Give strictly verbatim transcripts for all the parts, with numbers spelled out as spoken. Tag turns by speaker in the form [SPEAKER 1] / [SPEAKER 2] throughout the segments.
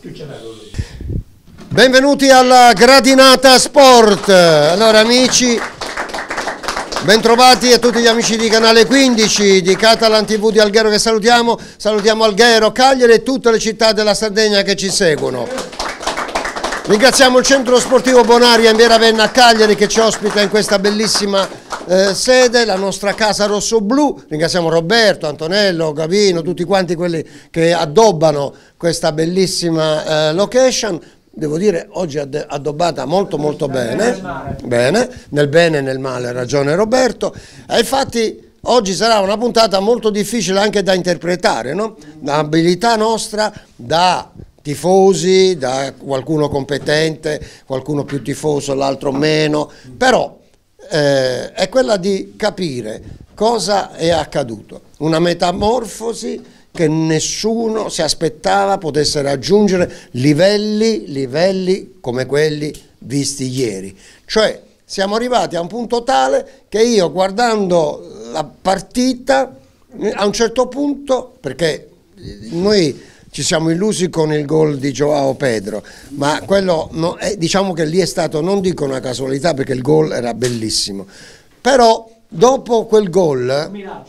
[SPEAKER 1] Benvenuti alla Gradinata Sport. Allora amici, bentrovati a tutti gli amici di Canale quindici, di Catalan tivù di Alghero che salutiamo, salutiamo Alghero, Cagliari e tutte le città della Sardegna che ci seguono. Ringraziamo il Centro Sportivo Bonaria in via Ravenna a Cagliari che ci ospita in questa bellissima eh, sede, la nostra casa rosso-blu. Ringraziamo Roberto, Antonello, Gavino, tutti quanti quelli che addobbano questa bellissima eh, location. Devo dire, oggi è addobbata molto molto bene, bene, nel bene e nel male, ha ragione Roberto, e infatti oggi sarà una puntata molto difficile anche da interpretare, no? L'abilità nostra da tifosi, da qualcuno competente, qualcuno più tifoso, l'altro meno, però eh, è quella di capire cosa è accaduto, una metamorfosi che nessuno si aspettava potesse raggiungere livelli, livelli come quelli visti ieri. Cioè siamo arrivati a un punto tale che io guardando la partita a un certo punto, perché noi ci siamo illusi con il gol di Joao Pedro, ma quello no, eh, diciamo che lì è stato, non dico una casualità perché il gol era bellissimo, però dopo quel gol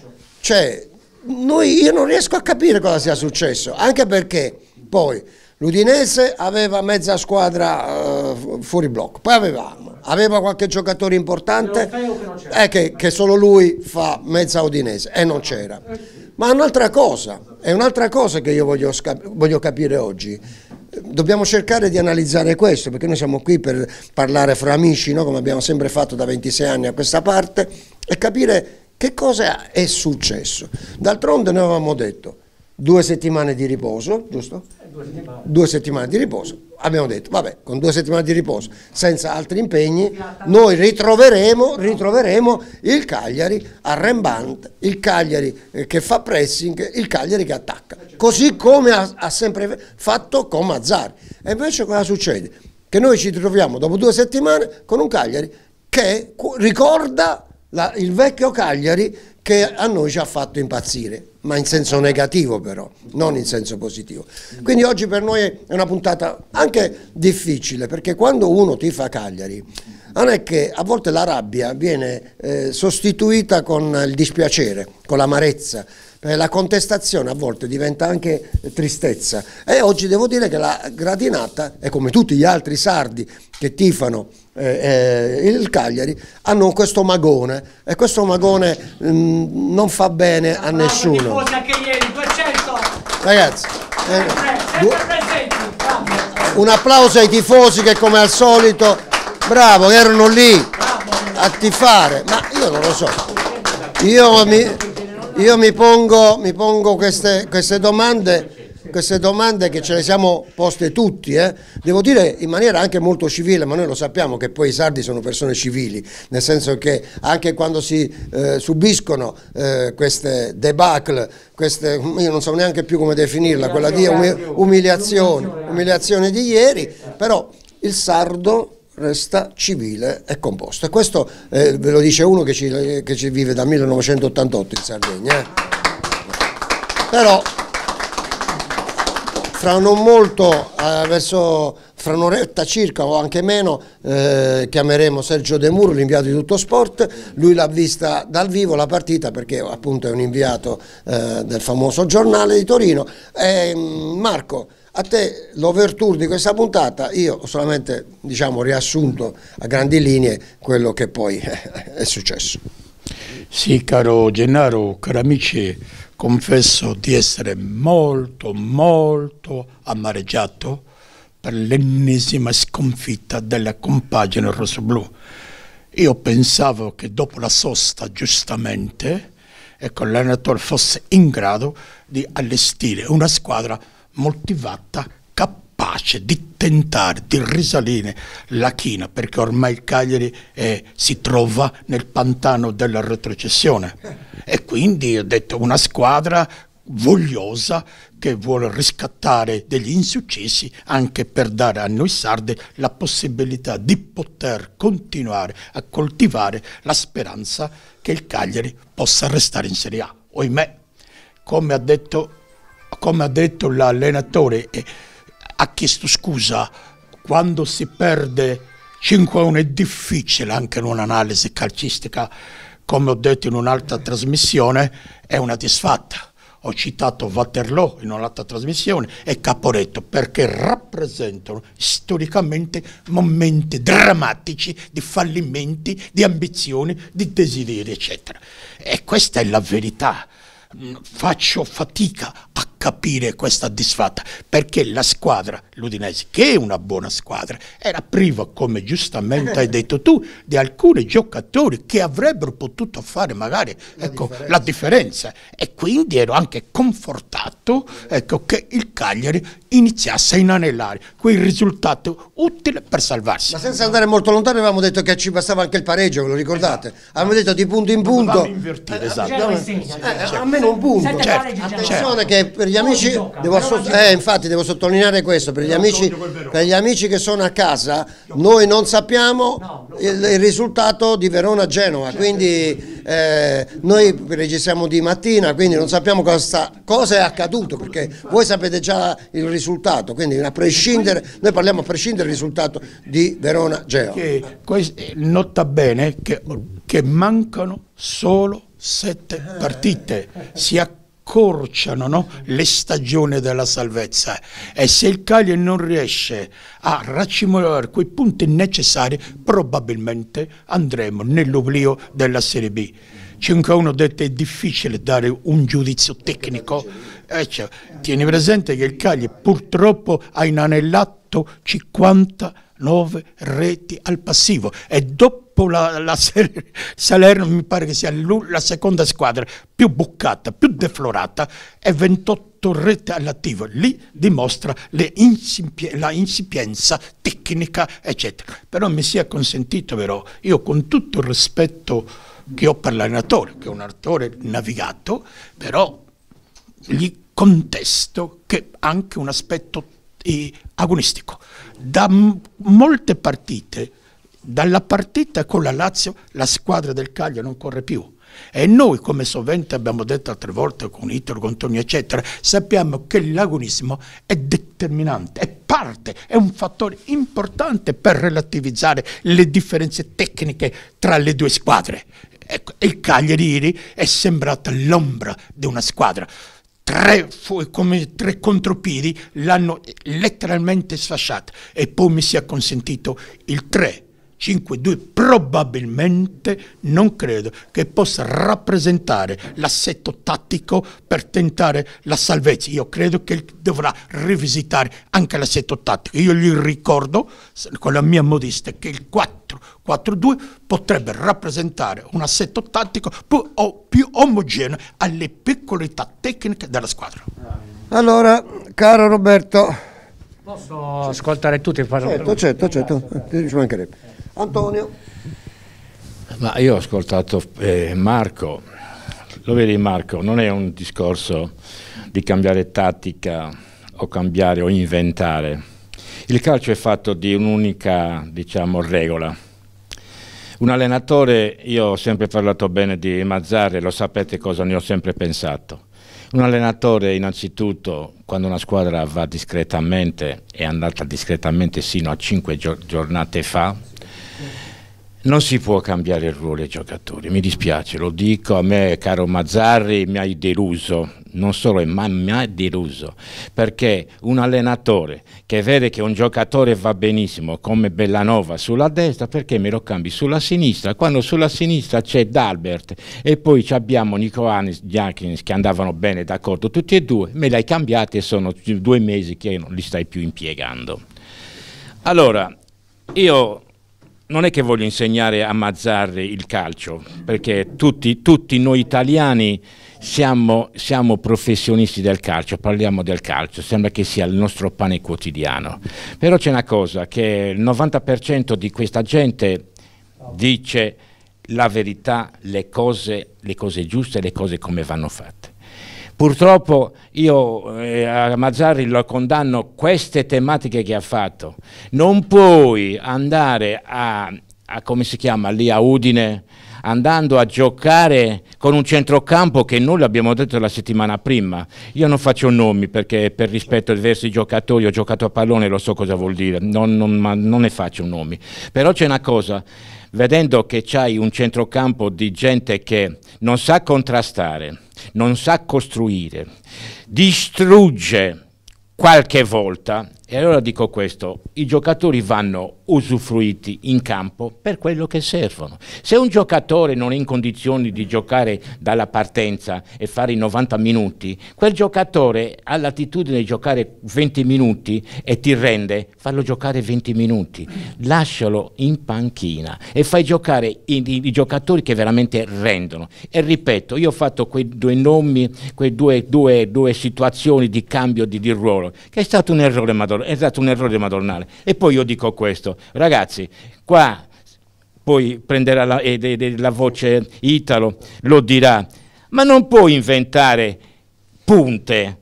[SPEAKER 1] cioè, Noi, io non riesco a capire cosa sia successo, anche perché poi l'Udinese aveva mezza squadra uh, fuori blocco, poi aveva, aveva qualche giocatore importante che, eh, che, che solo lui fa mezza Udinese e non c'era. Ma un'altra cosa, è un'altra cosa che io voglio, voglio capire oggi. Dobbiamo cercare di analizzare questo, perché noi siamo qui per parlare fra amici, no? Come abbiamo sempre fatto da ventisei anni a questa parte, e capire che cosa è successo. D'altronde noi avevamo detto due settimane di riposo, giusto? Due settimane. Due settimane di riposo. Abbiamo detto, vabbè, con due settimane di riposo, senza altri impegni, noi ritroveremo, ritroveremo il Cagliari arrembante, il Cagliari che fa pressing, il Cagliari che attacca, così come ha, ha sempre fatto con Mazzarri. E invece cosa succede? Che noi ci ritroviamo dopo due settimane con un Cagliari che ricorda La, il vecchio Cagliari che a noi ci ha fatto impazzire, ma in senso negativo però, non in senso positivo. Quindi oggi per noi è una puntata anche difficile, perché quando uno tifa Cagliari, non è che a volte la rabbia viene eh, sostituita con il dispiacere, con l'amarezza, la contestazione a volte diventa anche tristezza, e oggi devo dire che la Gradinata, e come tutti gli altri sardi che tifano eh, eh, il Cagliari, hanno questo magone, e questo magone mh, non fa bene a nessuno. Anche ieri, duecento. Ragazzi, eh, un applauso ai tifosi che come al solito, bravo, erano lì a tifare, ma io non lo so, io mi... Io mi pongo, mi pongo queste, queste, domande, queste domande che ce le siamo poste tutti, eh? Devo dire in maniera anche molto civile, ma noi lo sappiamo che poi i sardi sono persone civili, nel senso che anche quando si eh, subiscono eh, queste debacle, queste, io non so neanche più come definirla, quella di umiliazione, umiliazione di ieri, però il sardo resta civile e composto, e questo eh, ve lo dice uno che ci, che ci vive dal millenovecentottantotto in Sardegna, eh. Però fra non molto, eh, verso fra un'oretta circa o anche meno, eh, chiameremo Sergio De Muro, l'inviato di Tutto Sport. Lui l'ha vista dal vivo la partita, perché appunto è un inviato eh, del famoso giornale di Torino. E, Marco, a te l'overture di questa puntata, io ho solamente, diciamo, riassunto a grandi linee quello che poi è successo.
[SPEAKER 2] Sì, caro Gennaro, cari amici, confesso di essere molto, molto amareggiato per l'ennesima sconfitta della compagine rossoblù. Io pensavo che dopo la sosta, giustamente, ecco, l'allenatore fosse in grado di allestire una squadra motivata, capace di tentare di risalire la china, perché ormai il Cagliari eh, si trova nel pantano della retrocessione, e quindi ho detto una squadra vogliosa che vuole riscattare degli insuccessi, anche per dare a noi sardi la possibilità di poter continuare a coltivare la speranza che il Cagliari possa restare in Serie A. Ohimè, come ha detto come ha detto l'allenatore, eh, ha chiesto scusa quando si perde cinque a uno. È difficile anche in un'analisi calcistica, come ho detto in un'altra trasmissione, è una disfatta. Ho citato Waterloo in un'altra trasmissione e Caporetto, perché rappresentano storicamente momenti drammatici di fallimenti, di ambizioni, di desideri, eccetera. E questa è la verità. Faccio fatica a capire questa disfatta, perché la squadra, l'Udinese, che è una buona squadra, era priva, come giustamente hai detto tu, di alcuni giocatori che avrebbero potuto fare magari la, ecco, differenza. la differenza, e quindi ero anche confortato, ecco, che il Cagliari iniziasse a inanellare quel risultato utile per salvarsi.
[SPEAKER 1] Ma senza andare molto lontano avevamo detto che ci bastava anche il pareggio, ve lo ricordate? Esatto. Avevamo detto di punto in punto,
[SPEAKER 2] invertire,
[SPEAKER 1] eh,
[SPEAKER 2] esatto.
[SPEAKER 1] eh, eh, almeno un punto.
[SPEAKER 2] Certo.
[SPEAKER 1] Attenzione che per gli amici devo, eh, infatti devo sottolineare questo, per gli amici, per gli amici che sono a casa, noi non sappiamo il, il risultato di Verona-Genova, quindi eh, noi registriamo di mattina, quindi non sappiamo cosa, cosa è accaduto, perché voi sapete già il risultato, quindi a prescindere, noi parliamo a prescindere dal risultato di Verona-Genova.
[SPEAKER 2] Nota bene che, che mancano solo sette partite, si accorciano, no? le stagioni della salvezza, e se il Cagliari non riesce a racimolare quei punti necessari, probabilmente andremo nell'oblio della Serie B. cinque a uno detto è difficile dare un giudizio tecnico, eh, cioè, tieni presente che il Cagliari purtroppo ha inanellato cinquantanove reti al passivo, e dopo la, la Salerno mi pare che sia la seconda squadra più buccata, più deflorata, e ventotto reti all'attivo. Lì dimostra le insipie, la insipienza tecnica, eccetera. Però mi sia consentito, però, io con tutto il rispetto che ho per l'allenatore, che è un allenatore navigato, però gli contesto che anche un aspetto eh, agonistico. Da molte partite, dalla partita con la Lazio, la squadra del Cagliari non corre più, e noi, come sovente abbiamo detto altre volte con Italo, con Tonio, eccetera, sappiamo che l'agonismo è determinante, è parte, è un fattore importante per relativizzare le differenze tecniche tra le due squadre. Ecco, il Cagliari ieri è sembrata l'ombra di una squadra. Tre, come tre contropiedi l'hanno letteralmente sfasciata, e poi mi sia consentito il tre cinque due, probabilmente non credo che possa rappresentare l'assetto tattico per tentare la salvezza. Io credo che dovrà rivisitare anche l'assetto tattico. Io gli ricordo, con la mia modesta, che il quattro quattro due potrebbe rappresentare un assetto tattico più, o, più omogeneo alle piccolità tecniche della squadra.
[SPEAKER 1] Allora, caro Roberto,
[SPEAKER 3] posso ascoltare tutti?
[SPEAKER 1] Certo, certo, certo, ci mancherebbe. Antonio.
[SPEAKER 4] Ma io ho ascoltato eh, Marco. Lo vedi, Marco, non è un discorso di cambiare tattica o cambiare o inventare. Il calcio è fatto di un'unica, diciamo, regola. Un allenatore, io ho sempre parlato bene di Mazzarri, lo sapete cosa ne ho sempre pensato. Un allenatore, innanzitutto, quando una squadra va discretamente, è andata discretamente sino a cinque giornate fa, non si può cambiare il ruolo ai giocatori, mi dispiace, lo dico, a me, caro Mazzarri, mi hai deluso, non solo, ma mi hai deluso, perché un allenatore che vede che un giocatore va benissimo, come Bellanova, sulla destra, perché me lo cambi sulla sinistra, quando sulla sinistra c'è D'Albert e poi abbiamo Nico Anis, Giakins, che andavano bene, d'accordo, tutti e due, me li hai cambiati e sono due mesi che non li stai più impiegando. Allora, io non è che voglio insegnare a Mazzarri il calcio, perché tutti, tutti noi italiani siamo, siamo professionisti del calcio, parliamo del calcio, sembra che sia il nostro pane quotidiano. Però c'è una cosa, che il novanta per cento di questa gente dice la verità, le cose, le cose giuste, le cose come vanno fatte. Purtroppo io eh, a Mazzarri lo condanno queste tematiche che ha fatto. Non puoi andare a, a come si chiama lì a Udine andando a giocare con un centrocampo che noi l'abbiamo detto la settimana prima. Io non faccio nomi perché per rispetto ai diversi giocatori, ho giocato a pallone, lo so cosa vuol dire, non, non, ma non ne faccio nomi. Però c'è una cosa, vedendo che c'hai un centrocampo di gente che non sa contrastare, non sa costruire, distrugge qualche volta, e allora dico questo, i giocatori vanno usufruiti in campo per quello che servono. Se un giocatore non è in condizioni di giocare dalla partenza e fare i novanta minuti, quel giocatore ha l'attitudine di giocare venti minuti e ti rende, fallo giocare venti minuti, lascialo in panchina e fai giocare i, i, i giocatori che veramente rendono. E ripeto, io ho fatto quei due nomi, quei due, due, due situazioni di cambio di, di ruolo, che è stato un errore madornale, è stato un errore madornale. E poi io dico questo, ragazzi, qua poi prenderà la, eh, de, de, la voce Italo, lo dirà, ma non puoi inventare punte,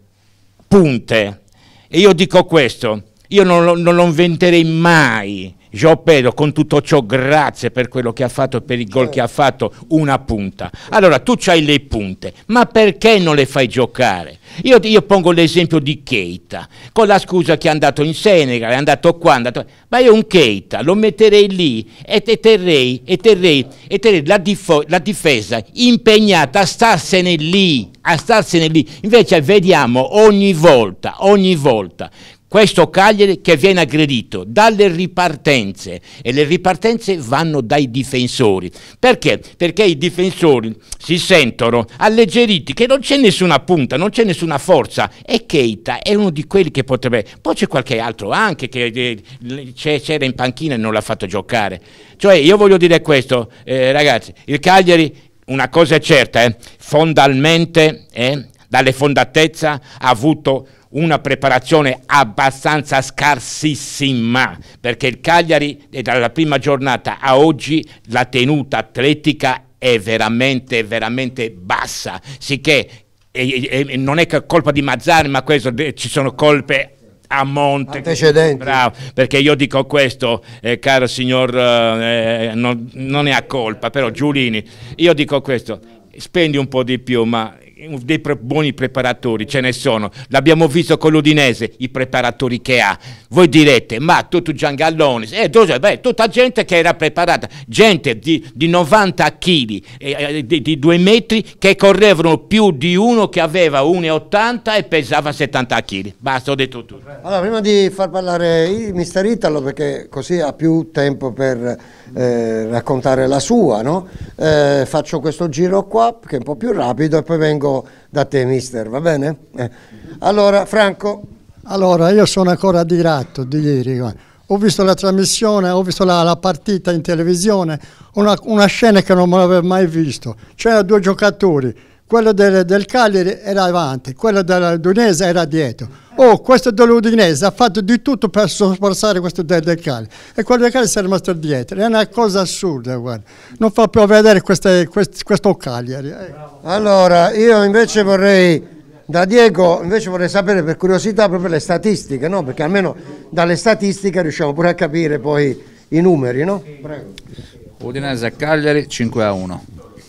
[SPEAKER 4] punte. E io dico questo, io non lo, non lo inventerei mai. João Pedro, con tutto ciò, grazie per quello che ha fatto, per il gol che ha fatto, una punta. Allora, tu c'hai le punte, ma perché non le fai giocare? Io, io pongo l'esempio di Keita, con la scusa che è andato in Senegal, è andato qua, è andato... ma io un Keita lo metterei lì e, e terrei, e terrei, e terrei la, difo, la difesa impegnata a starsene lì, a starsene lì. Invece vediamo ogni volta, ogni volta, questo Cagliari che viene aggredito dalle ripartenze, e le ripartenze vanno dai difensori. Perché? Perché i difensori si sentono alleggeriti, che non c'è nessuna punta, non c'è nessuna forza, e Keita è uno di quelli che potrebbe, poi c'è qualche altro anche che c'era in panchina e non l'ha fatto giocare. Cioè io voglio dire questo, eh, ragazzi, il Cagliari, una cosa è certa, eh, fondalmente, eh, dalle fondatezza ha avuto una preparazione abbastanza scarsissima, perché il Cagliari dalla prima giornata a oggi la tenuta atletica è veramente veramente bassa, sicché e, e, non è che colpa di Mazzarri, ma questo, ci sono colpe a monte,
[SPEAKER 1] antecedenti.
[SPEAKER 4] Bravo, perché io dico questo, eh, caro signor, eh, non, non è a colpa, però Giulini, io dico questo, spendi un po' di più, ma dei pre buoni preparatori ce ne sono, l'abbiamo visto con l'Udinese, i preparatori che ha. Voi direte, ma tutto Giangallonis, eh, beh, tutta gente che era preparata, gente di, di novanta chili, eh, di, di due metri, che correvano più di uno che aveva uno virgola ottanta e pesava settanta chili. Basta, ho detto tutto.
[SPEAKER 1] Allora, prima di far parlare il mister Italo, perché così ha più tempo per eh, raccontare la sua, no? Eh, faccio questo giro qua, che è un po' più rapido, e poi vengo da te, mister, va bene? Eh. Allora, Franco.
[SPEAKER 5] Allora, io sono ancora addirato di ieri, ho visto la trasmissione, ho visto la, la partita in televisione, una, una scena che non avevo mai visto. C'erano due giocatori, quello del, del Cagliari era avanti, quello dell'Udinese era dietro. Oh, questo dell'Udinese ha fatto di tutto per sforzare questo del, del Cagliari, e quello del Cagliari si è rimasto dietro. È una cosa assurda, guarda. Non fa più vedere queste, quest, questo Cagliari. Eh.
[SPEAKER 1] Allora, io invece vorrei, da Diego, invece vorrei sapere per curiosità proprio le statistiche, no? Perché almeno dalle statistiche riusciamo pure a capire poi i numeri, no? Prego.
[SPEAKER 6] Udinese Cagliari cinque a uno.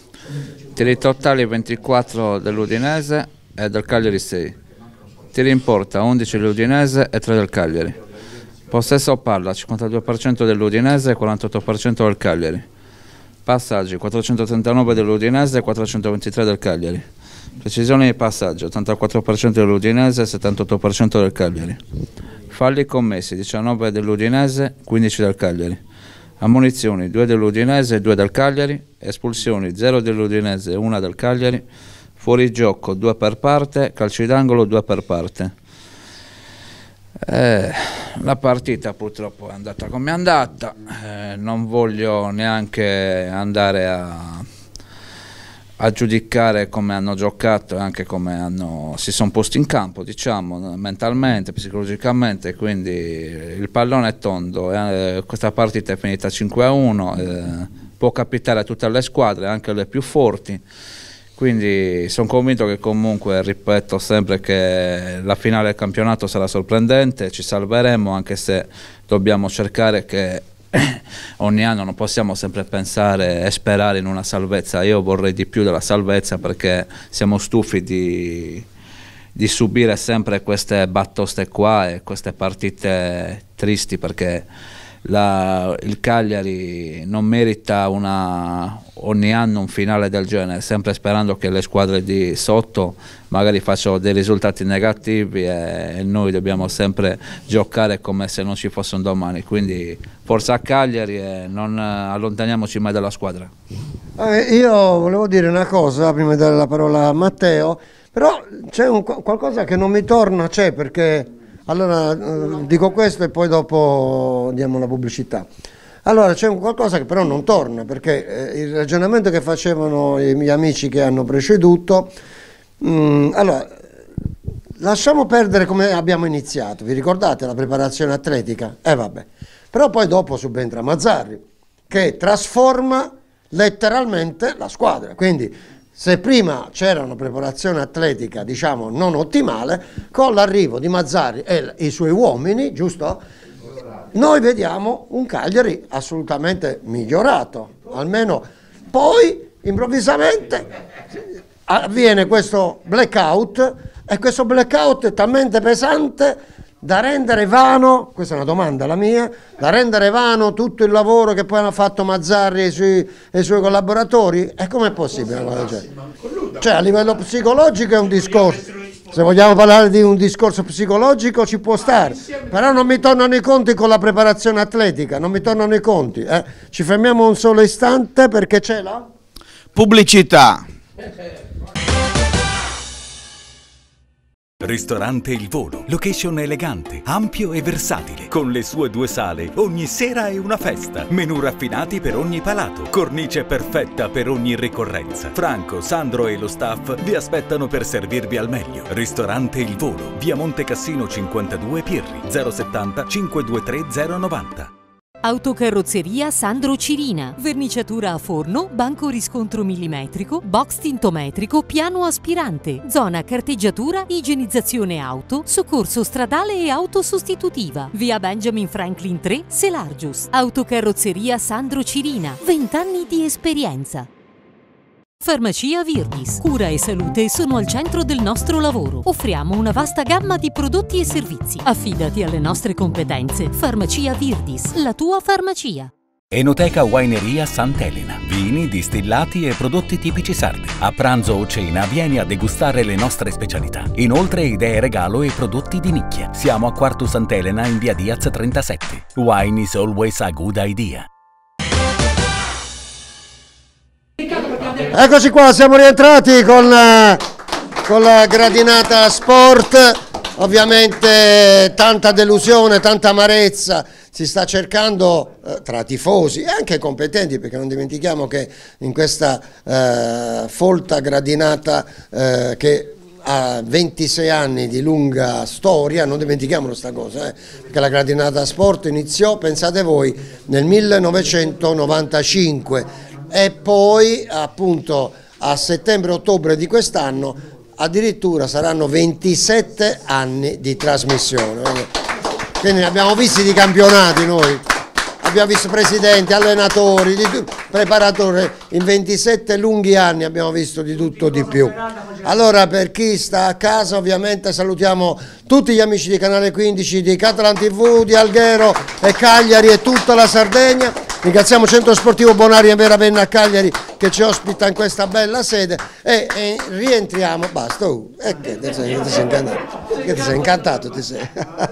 [SPEAKER 6] Tiri totali ventiquattro dell'Udinese e del Cagliari sei. Tiri in porta undici dell'Udinese e tre del Cagliari. Possesso palla cinquantadue per cento dell'Udinese e quarantotto per cento del Cagliari. Passaggi quattrocentotrentanove dell'Udinese e quattrocentoventitré del Cagliari. Precisione di passaggio ottantaquattro per cento dell'Udinese e settantotto per cento del Cagliari. Falli commessi diciannove dell'Udinese, quindici del Cagliari. Ammonizioni due dell'Udinese e due del Cagliari. Espulsioni zero dell'Udinese e una del Cagliari. Fuori gioco due per parte, calci d'angolo due per parte. Eh, la partita purtroppo è andata come è andata, eh, non voglio neanche andare a, a giudicare come hanno giocato e anche come hanno, si sono posti in campo, diciamo, mentalmente, psicologicamente, quindi il pallone è tondo, eh, questa partita è finita cinque a uno, eh, può capitare a tutte le squadre, anche le più forti. Quindi sono convinto che comunque, ripeto sempre, che la finale del campionato sarà sorprendente, ci salveremo, anche se dobbiamo cercare che ogni anno non possiamo sempre pensare e sperare in una salvezza. Io vorrei di più della salvezza, perché siamo stufi di, di subire sempre queste battoste qua e queste partite tristi, perché La, il Cagliari non merita una, ogni anno un finale del genere, sempre sperando che le squadre di sotto magari facciano dei risultati negativi e, e noi dobbiamo sempre giocare come se non ci fosse un domani. Quindi forza Cagliari e non allontaniamoci mai dalla squadra.
[SPEAKER 1] Eh, io volevo dire una cosa prima di dare la parola a Matteo, però c'è un, qualcosa che non mi torna, c'è perché... Allora eh, dico questo e poi dopo diamo la pubblicità. Allora c'è qualcosa che però non torna, perché eh, il ragionamento che facevano i miei amici che hanno preceduto, mh, allora lasciamo perdere come abbiamo iniziato, vi ricordate la preparazione atletica? Eh vabbè, però poi dopo subentra Mazzarri che trasforma letteralmente la squadra, quindi se prima c'era una preparazione atletica, diciamo, non ottimale, con l'arrivo di Mazzarri e i suoi uomini, giusto? Noi vediamo un Cagliari assolutamente migliorato, almeno poi improvvisamente avviene questo blackout e questo blackout è talmente pesante da rendere vano, questa è una domanda la mia, da rendere vano tutto il lavoro che poi hanno fatto Mazzarri e i suoi, e i suoi collaboratori? E com'è possibile una cosa del genere? Cioè a livello psicologico è un discorso, se vogliamo parlare di un discorso psicologico ci può stare, però non mi tornano i conti con la preparazione atletica, non mi tornano i conti. Eh? Ci fermiamo un solo istante perché c'è la
[SPEAKER 7] pubblicità.
[SPEAKER 8] Ristorante Il Volo, location elegante, ampio e versatile, con le sue due sale, ogni sera è una festa, menù raffinati per ogni palato, cornice perfetta per ogni ricorrenza. Franco, Sandro e lo staff vi aspettano per servirvi al meglio. Ristorante Il Volo, via Monte Cassino cinquantadue Pirri, zero settanta cinquecentoventistre zero novanta.
[SPEAKER 9] Autocarrozzeria Sandro Cirina, verniciatura a forno, banco riscontro millimetrico, box tintometrico, piano aspirante, zona carteggiatura, igienizzazione auto, soccorso stradale e auto sostitutiva, via Benjamin Franklin tre, Selargius. Autocarrozzeria Sandro Cirina, venti anni di esperienza. Farmacia Virdis. Cura e salute sono al centro del nostro lavoro. Offriamo una vasta gamma di prodotti e servizi. Affidati alle nostre competenze. Farmacia Virdis, la tua farmacia.
[SPEAKER 8] Enoteca Wineria Sant'Elena. Vini, distillati e prodotti tipici sardi. A pranzo o cena vieni a degustare le nostre specialità. Inoltre idee regalo e prodotti di nicchia. Siamo a Quarto Sant'Elena in via Diaz trentasette. Wine is always a good idea.
[SPEAKER 1] Eccoci qua, siamo rientrati con, con la gradinata sport, ovviamente tanta delusione, tanta amarezza, si sta cercando eh, tra tifosi e anche competenti, perché non dimentichiamo che in questa eh, folta gradinata eh, che ha ventisei anni di lunga storia, non dimentichiamolo sta cosa, eh, perché la gradinata sport iniziò, pensate voi, nel millenovecentonovantacinque. E poi appunto a settembre-ottobre di quest'anno addirittura saranno ventisette anni di trasmissione. Quindi ne abbiamo visti di campionati noi, abbiamo visto presidenti, allenatori, di preparatori, in ventisette lunghi anni abbiamo visto di tutto di più. Allora per chi sta a casa ovviamente salutiamo tutti gli amici di Canale quindici, di Catalan tivù, di Alghero e Cagliari e tutta la Sardegna. Ringraziamo Centro Sportivo Bonaria in Verapenna a Cagliari che ci ospita in questa bella sede e, e rientriamo, basta, uh, e che ti sei, ti sei incantato, che ti sei incantato, ti sei.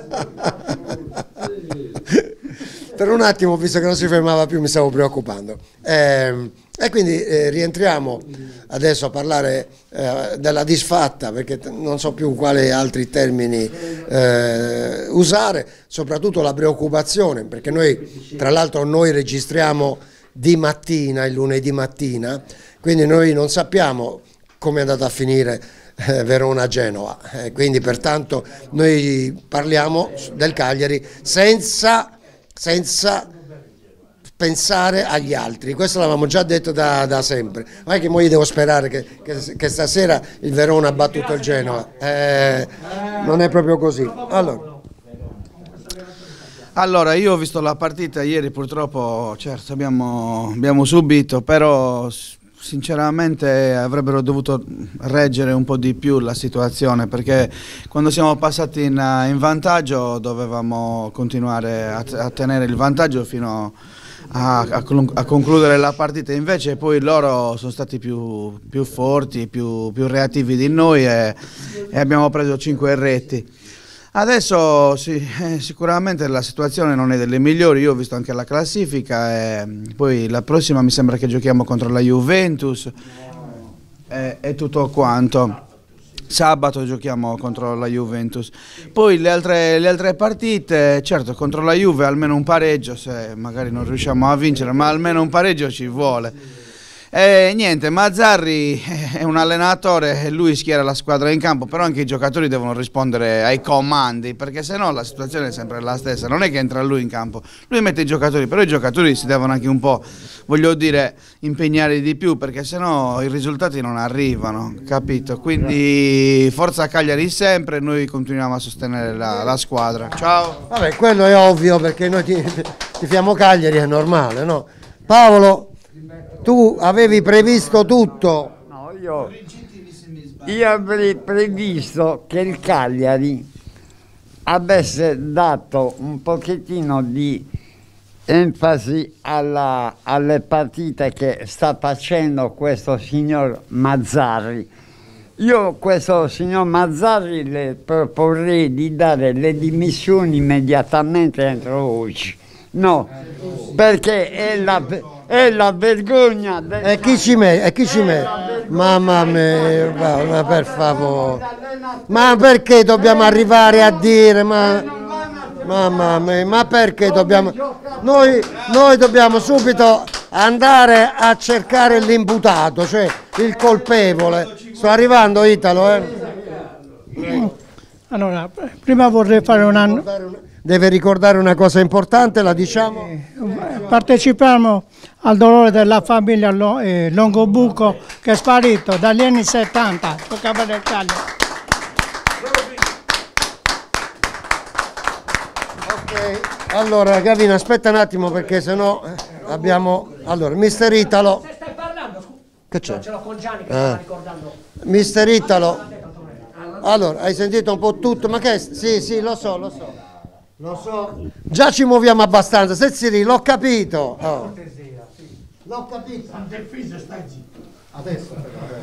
[SPEAKER 1] Per un attimo ho visto che non si fermava più, mi stavo preoccupando. Eh, e quindi eh, rientriamo adesso a parlare eh, della disfatta, perché non so più quali altri termini eh, usare, soprattutto la preoccupazione, perché noi, tra l'altro noi registriamo di mattina, il lunedì mattina, quindi noi non sappiamo come è andata a finire eh, Verona-Genova, eh, quindi pertanto noi parliamo del Cagliari senza... senza pensare agli altri, questo l'avevamo già detto da, da sempre, ma è che mo io devo sperare che, che, che stasera il Verona ha battuto il Genova, eh, non è proprio così. Allora,
[SPEAKER 7] Allora, io ho visto la partita ieri, purtroppo, certo, abbiamo, abbiamo subito, però sinceramente avrebbero dovuto reggere un po' di più la situazione, perché quando siamo passati in, in vantaggio dovevamo continuare a, a tenere il vantaggio fino a, a, a concludere la partita, invece poi loro sono stati più, più forti, più, più reattivi di noi e, e abbiamo preso cinque reti. Adesso sì, eh, sicuramente la situazione non è delle migliori, io ho visto anche la classifica e poi la prossima mi sembra che giochiamo contro la Juventus e, e tutto quanto. Sabato giochiamo contro la Juventus, poi le altre, le altre partite, certo contro la Juve almeno un pareggio, se magari non riusciamo a vincere, ma almeno un pareggio ci vuole. E niente, Mazzarri è un allenatore e lui schiera la squadra in campo, però anche i giocatori devono rispondere ai comandi, perché se no la situazione è sempre la stessa, non è che entra lui in campo, lui mette i giocatori, però i giocatori si devono anche un po', voglio dire, impegnare di più, perché se no i risultati non arrivano, capito? Quindi forza Cagliari sempre, noi continuiamo a sostenere la, la squadra. Ciao!
[SPEAKER 1] Vabbè, quello è ovvio, perché noi tifiamo Cagliari, è normale, no? Paolo, tu avevi previsto tutto?
[SPEAKER 10] No, io, io avrei previsto che il Cagliari avesse dato un pochettino di enfasi alla, alle partite che sta facendo questo signor Mazzarri. Io questo signor Mazzarri le proporrei di dare le dimissioni immediatamente entro oggi. No, perché è la, è la vergogna. Del...
[SPEAKER 1] E chi ci mette? E chi ci mette? Mamma mia, ma per favore. Ma perché dobbiamo arrivare a dire? Ma, mamma mia, ma perché dobbiamo? Noi, noi dobbiamo subito andare a cercare l'imputato, cioè il colpevole. Sto arrivando, Italo, eh?
[SPEAKER 11] Allora, prima vorrei fare un anno.
[SPEAKER 1] Deve ricordare una cosa importante, la diciamo?
[SPEAKER 11] Partecipiamo al dolore della famiglia Longobuco che è sparito dagli anni settanta, giocava del Cagliari.
[SPEAKER 1] Ok, allora Gavino aspetta un attimo perché sennò abbiamo... Allora, mister Italo...
[SPEAKER 3] Stai parlando?
[SPEAKER 1] Che c'è?
[SPEAKER 3] Ce l'ho con Gianni che
[SPEAKER 1] eh.
[SPEAKER 3] stava ricordando.
[SPEAKER 1] mister Italo, allora, hai sentito un po' tutto, ma che... Sì, sì, lo so, lo so. Lo so, già ci muoviamo abbastanza, se Siri, l'ho capito. Oh. L'ho capito. Adesso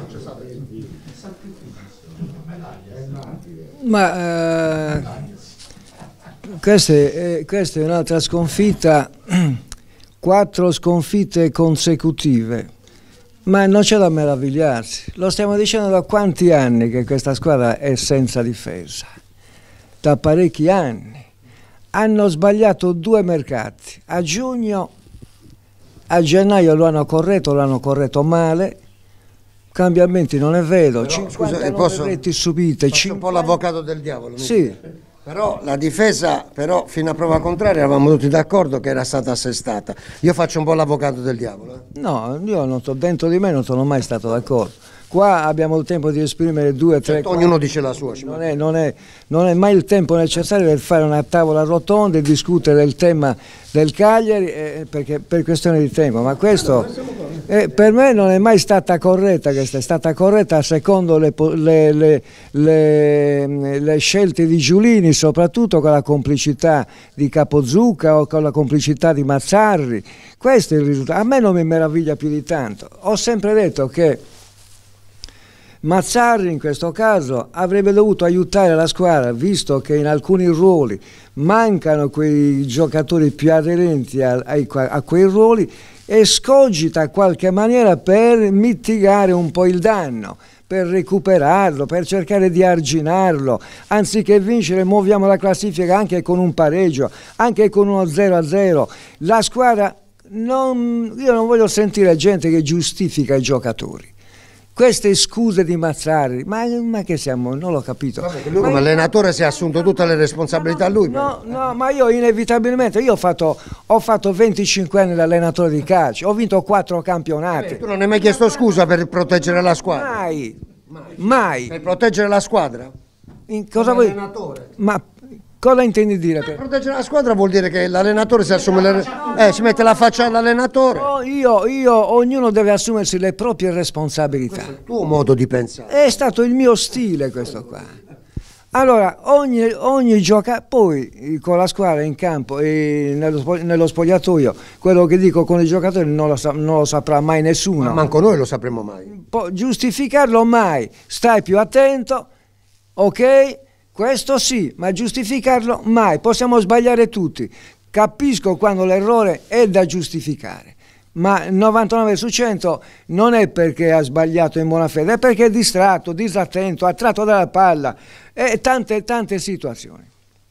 [SPEAKER 12] Ma eh, questa, è, questa è un'altra sconfitta, quattro sconfitte consecutive, ma non c'è da meravigliarsi. Lo stiamo dicendo da quanti anni che questa squadra è senza difesa? Da parecchi anni. Hanno sbagliato due mercati, a giugno, a gennaio lo hanno corretto, lo hanno corretto male, cambiamenti non ne vedo, cinquantanove reti subite.
[SPEAKER 1] Faccio un po' l'avvocato del diavolo.
[SPEAKER 12] Sì.
[SPEAKER 1] Però la difesa, però fino a prova contraria eravamo tutti d'accordo che era stata assestata. Io faccio un po' l'avvocato del diavolo. Eh.
[SPEAKER 12] No, io non to, dentro di me non sono mai stato d'accordo. Qua abbiamo il tempo di esprimere due, tre...
[SPEAKER 1] Certo, ognuno dice la sua.
[SPEAKER 12] Non è, non, è, non è mai il tempo necessario per fare una tavola rotonda e discutere del tema del Cagliari eh, perché, per questione di tempo, ma questo eh, per me non è mai stata corretta, questa è stata corretta secondo le, le, le, le, le scelte di Giulini, soprattutto con la complicità di Capozzucca o con la complicità di Mazzarri. Questo è il risultato. A me non mi meraviglia più di tanto. Ho sempre detto che Mazzarri in questo caso avrebbe dovuto aiutare la squadra, visto che in alcuni ruoli mancano quei giocatori più aderenti a, a, a quei ruoli, e scogita in qualche maniera per mitigare un po' il danno, per recuperarlo, per cercare di arginarlo. Anziché vincere muoviamo la classifica anche con un pareggio, anche con uno zero a zero. La squadra, non, io non voglio sentire gente che giustifica i giocatori. Queste scuse di Mazzarri, ma, ma che siamo? Non l'ho capito.
[SPEAKER 1] Vabbè, lui come allenatore si è assunto tutte le responsabilità a lui.
[SPEAKER 12] No, no, ma io inevitabilmente, io ho fatto, ho fatto venticinque anni da allenatore di calcio, ho vinto quattro campionati.
[SPEAKER 1] Eh, tu non hai mai chiesto scusa per proteggere la squadra?
[SPEAKER 12] Mai, mai.
[SPEAKER 1] Per proteggere la squadra?
[SPEAKER 12] In, cosa vuoi? Allenatore? Ma Cosa intendi dire? Per...
[SPEAKER 1] Proteggere la squadra vuol dire che l'allenatore si assume le... eh, si mette la faccia all'allenatore.
[SPEAKER 12] No, io, io, ognuno deve assumersi le proprie responsabilità.
[SPEAKER 1] Questo è il tuo modo di pensare.
[SPEAKER 12] È stato il mio stile questo qua. Allora, ogni, ogni gioca, poi con la squadra in campo e nello, nello spogliatoio, quello che dico con i giocatori non lo, sa, non lo saprà mai nessuno.
[SPEAKER 1] Ma manco noi lo sapremo mai.
[SPEAKER 12] Po- giustificarlo mai, stai più attento, ok? Questo sì, ma giustificarlo mai, possiamo sbagliare tutti. Capisco quando l'errore è da giustificare, ma il novantanove su cento non è perché ha sbagliato in buona fede, è perché è distratto, disattento, attratto dalla palla e tante, tante situazioni.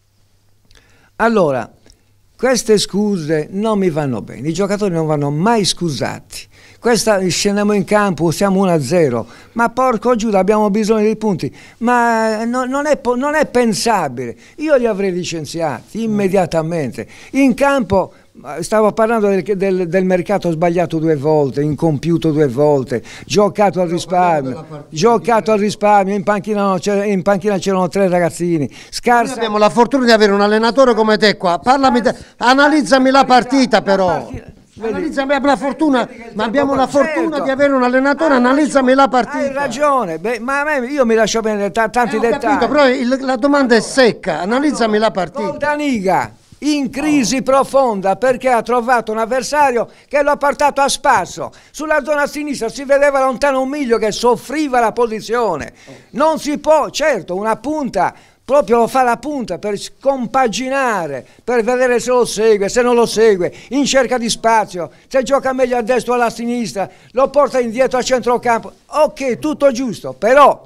[SPEAKER 12] Allora, queste scuse non mi vanno bene, i giocatori non vanno mai scusati. Questa scendiamo in campo, siamo uno a zero, ma porco Giuda abbiamo bisogno di punti, ma no, non, è, non è pensabile. Io li avrei licenziati immediatamente. In campo stavo parlando del, del, del mercato sbagliato due volte, incompiuto due volte, giocato al risparmio, giocato al risparmio, in panchina, in panchina c'erano tre ragazzini. Scarsa...
[SPEAKER 1] Noi abbiamo la fortuna di avere un allenatore come te qua, parlami te, analizzami la partita però.
[SPEAKER 12] La partita...
[SPEAKER 1] Analizzami la fortuna, ma abbiamo la fortuna
[SPEAKER 12] certo.
[SPEAKER 1] di avere un allenatore, hai analizzami la partita.
[SPEAKER 12] Hai ragione, beh, ma a me, io mi lascio bene tanti eh, dettagli.
[SPEAKER 1] Capito, però il, la domanda è secca, analizzami la partita.
[SPEAKER 12] Daniga in crisi profonda perché ha trovato un avversario che lo ha portato a spasso. Sulla zona sinistra si vedeva lontano un miglio che soffriva la posizione. Non si può, certo, una punta... proprio lo fa la punta per scompaginare, per vedere se lo segue, se non lo segue, in cerca di spazio, se gioca meglio a destra o alla sinistra, lo porta indietro a centrocampo. Ok, tutto giusto, però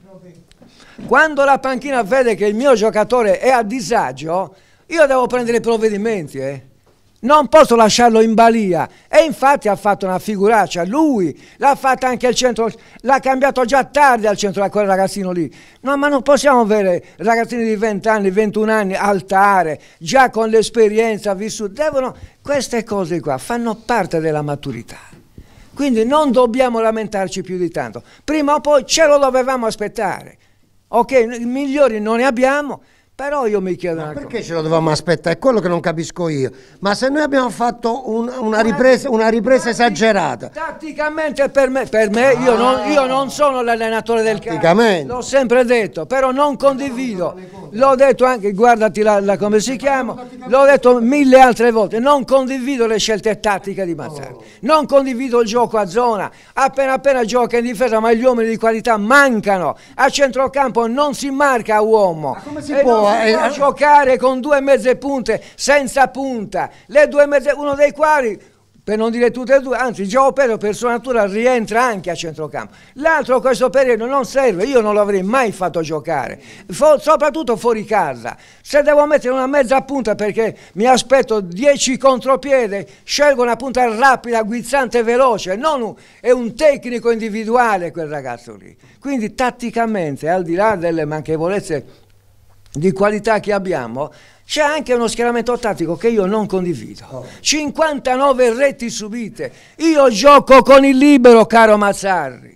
[SPEAKER 12] quando la panchina vede che il mio giocatore è a disagio, io devo prendere i provvedimenti, eh. Non posso lasciarlo in balia e infatti ha fatto una figuraccia, lui l'ha fatta anche al centro, l'ha cambiato già tardi al centro da quel ragazzino lì. No, ma non possiamo avere ragazzini di venti anni, ventuno anni, altare, già con l'esperienza vissuta, devono, queste cose qua fanno parte della maturità. Quindi non dobbiamo lamentarci più di tanto, prima o poi ce lo dovevamo aspettare. Ok, migliori non ne abbiamo. Però io mi chiedo...
[SPEAKER 1] Ma perché ce lo dovevamo aspettare? È quello che non capisco io. Ma se noi abbiamo fatto un, una, ripresa, una ripresa esagerata...
[SPEAKER 12] Tatticamente per me, per me io, non, io non sono l'allenatore del calcio, l'ho sempre detto, però non condivido. L'ho detto anche, guardati la, la, come si chiama, l'ho detto mille altre volte, non condivido le scelte tattiche di Mazzarri, non condivido il gioco a zona, appena appena gioca in difesa, ma gli uomini di qualità mancano, a centrocampo non si marca uomo.
[SPEAKER 1] Ma come si può?
[SPEAKER 12] Si può giocare con due mezze punte senza punta, le due mezze, uno dei quali, per non dire tutte e due, anzi Giovo Pedro per sua natura rientra anche a centrocampo, l'altro questo periodo non serve, io non l'avrei mai fatto giocare, Fo, soprattutto fuori casa. Se devo mettere una mezza punta perché mi aspetto dieci contropiede, scelgo una punta rapida, guizzante, veloce, non un, è un tecnico individuale quel ragazzo lì. Quindi tatticamente, al di là delle manchevolezze di qualità che abbiamo, c'è anche uno schieramento tattico che io non condivido. Oh. cinquantanove reti subite, io gioco con il libero, caro Mazzarri,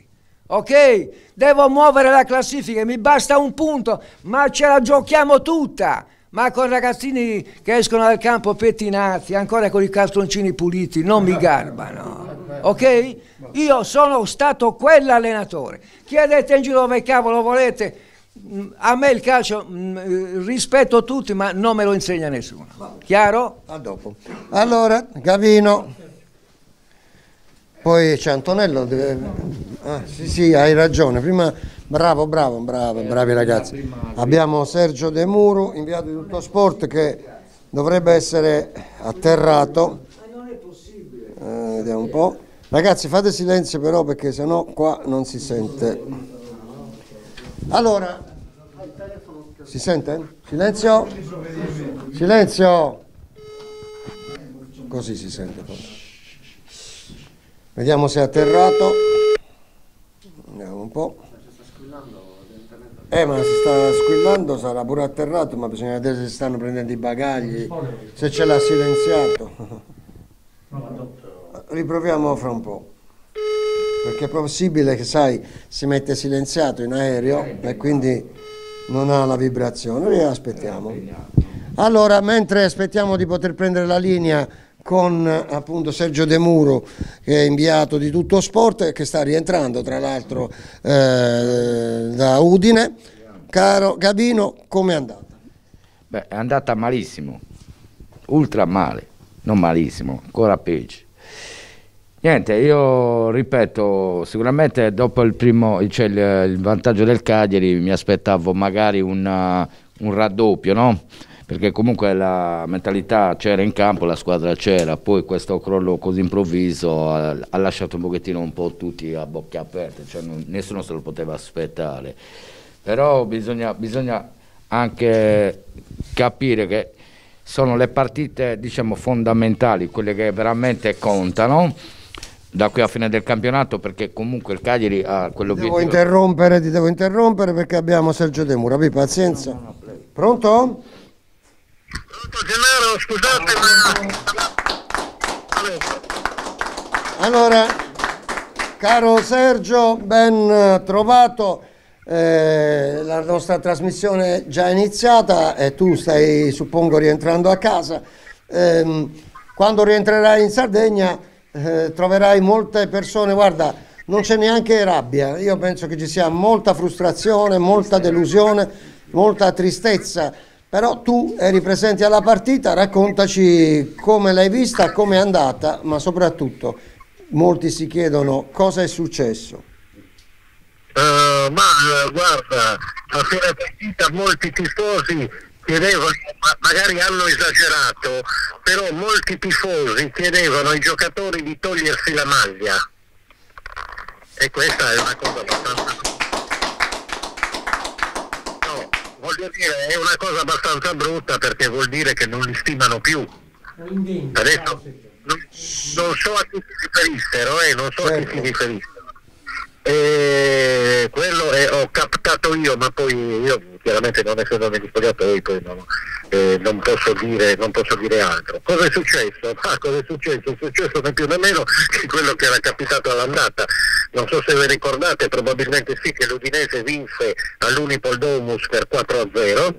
[SPEAKER 12] ok? Devo muovere la classifica, mi basta un punto, ma ce la giochiamo tutta, ma con ragazzini che escono dal campo pettinati, ancora con i castroncini puliti, non mi garbano, ok? Io sono stato quell'allenatore, chiedete in giro dove cavolo volete. A me il calcio mh, rispetto tutti, ma non me lo insegna nessuno. Chiaro?
[SPEAKER 1] A dopo. Allora, Gavino, poi c'è Antonello. Deve... Ah, sì, sì, hai ragione. Prima, bravo, bravo, bravo, bravi ragazzi. Abbiamo Sergio De Muro, inviato di Tutto Sport, che dovrebbe essere atterrato.
[SPEAKER 12] Non è possibile.
[SPEAKER 1] Eh, vediamo un po'. Ragazzi, fate silenzio però, perché sennò qua non si sente. Allora, si sente? Silenzio? Silenzio! Così si sente. Vediamo se è atterrato. Vediamo un po'. Eh, ma si sta squillando, sarà pure atterrato, ma bisogna vedere se stanno prendendo i bagagli, se ce l'ha silenziato. Riproviamo fra un po'. Perché è possibile che, sai, si mette silenziato in aereo e quindi non ha la vibrazione, aspettiamo. Allora, mentre aspettiamo di poter prendere la linea con appunto Sergio De Muro, che è inviato di Tutto Sport, che sta rientrando tra l'altro eh, da Udine. Caro Gabino, come è andata?
[SPEAKER 13] Beh, è andata malissimo, ultra male, non malissimo, ancora peggio. Niente, io ripeto, sicuramente dopo il primo, cioè il, il vantaggio del Cagliari, mi aspettavo magari una, un raddoppio, no? Perché comunque la mentalità c'era in campo, la squadra c'era, poi questo crollo così improvviso ha, ha lasciato un pochettino un po' tutti a bocca aperta, cioè non, nessuno se lo poteva aspettare. Però bisogna, bisogna anche capire che sono le partite, diciamo, fondamentali, quelle che veramente contano da qui a fine del campionato, perché comunque il Cagliari ha quell'obiettivo.
[SPEAKER 1] Devo interrompere, ti devo interrompere perché abbiamo Sergio De Muro, abbi pazienza. Pronto?
[SPEAKER 14] Pronto Gennaro, scusate ma...
[SPEAKER 1] Allora, caro Sergio, ben trovato. Eh, la nostra trasmissione è già iniziata e tu stai, suppongo, rientrando a casa. Eh, quando rientrerai in Sardegna eh, troverai molte persone, guarda, non c'è neanche rabbia, io penso che ci sia molta frustrazione, molta delusione, molta tristezza, però tu eri presente alla partita, raccontaci come l'hai vista, come è andata, ma soprattutto molti si chiedono cosa è successo.
[SPEAKER 14] Uh, ma uh, guarda, a fine partita molti tifosi chiedevano, ma magari hanno esagerato, però molti tifosi chiedevano ai giocatori di togliersi la maglia, e questa è una cosa abbastanza, no, voglio dire, è una cosa abbastanza brutta, perché vuol dire che non li stimano più. Adesso non, non so a chi si riferissero, eh, non so a chi si riferissero. E quello è, ho captato io, ma poi io chiaramente non essendo negli spogliatoi poi non, eh, non posso dire non posso dire altro. Cosa è successo? Ah, cosa è successo? È successo né più né meno che quello che era capitato all'andata. Non so se vi ricordate, probabilmente sì, che l'Udinese vinse all'Unipol Domus per quattro a zero.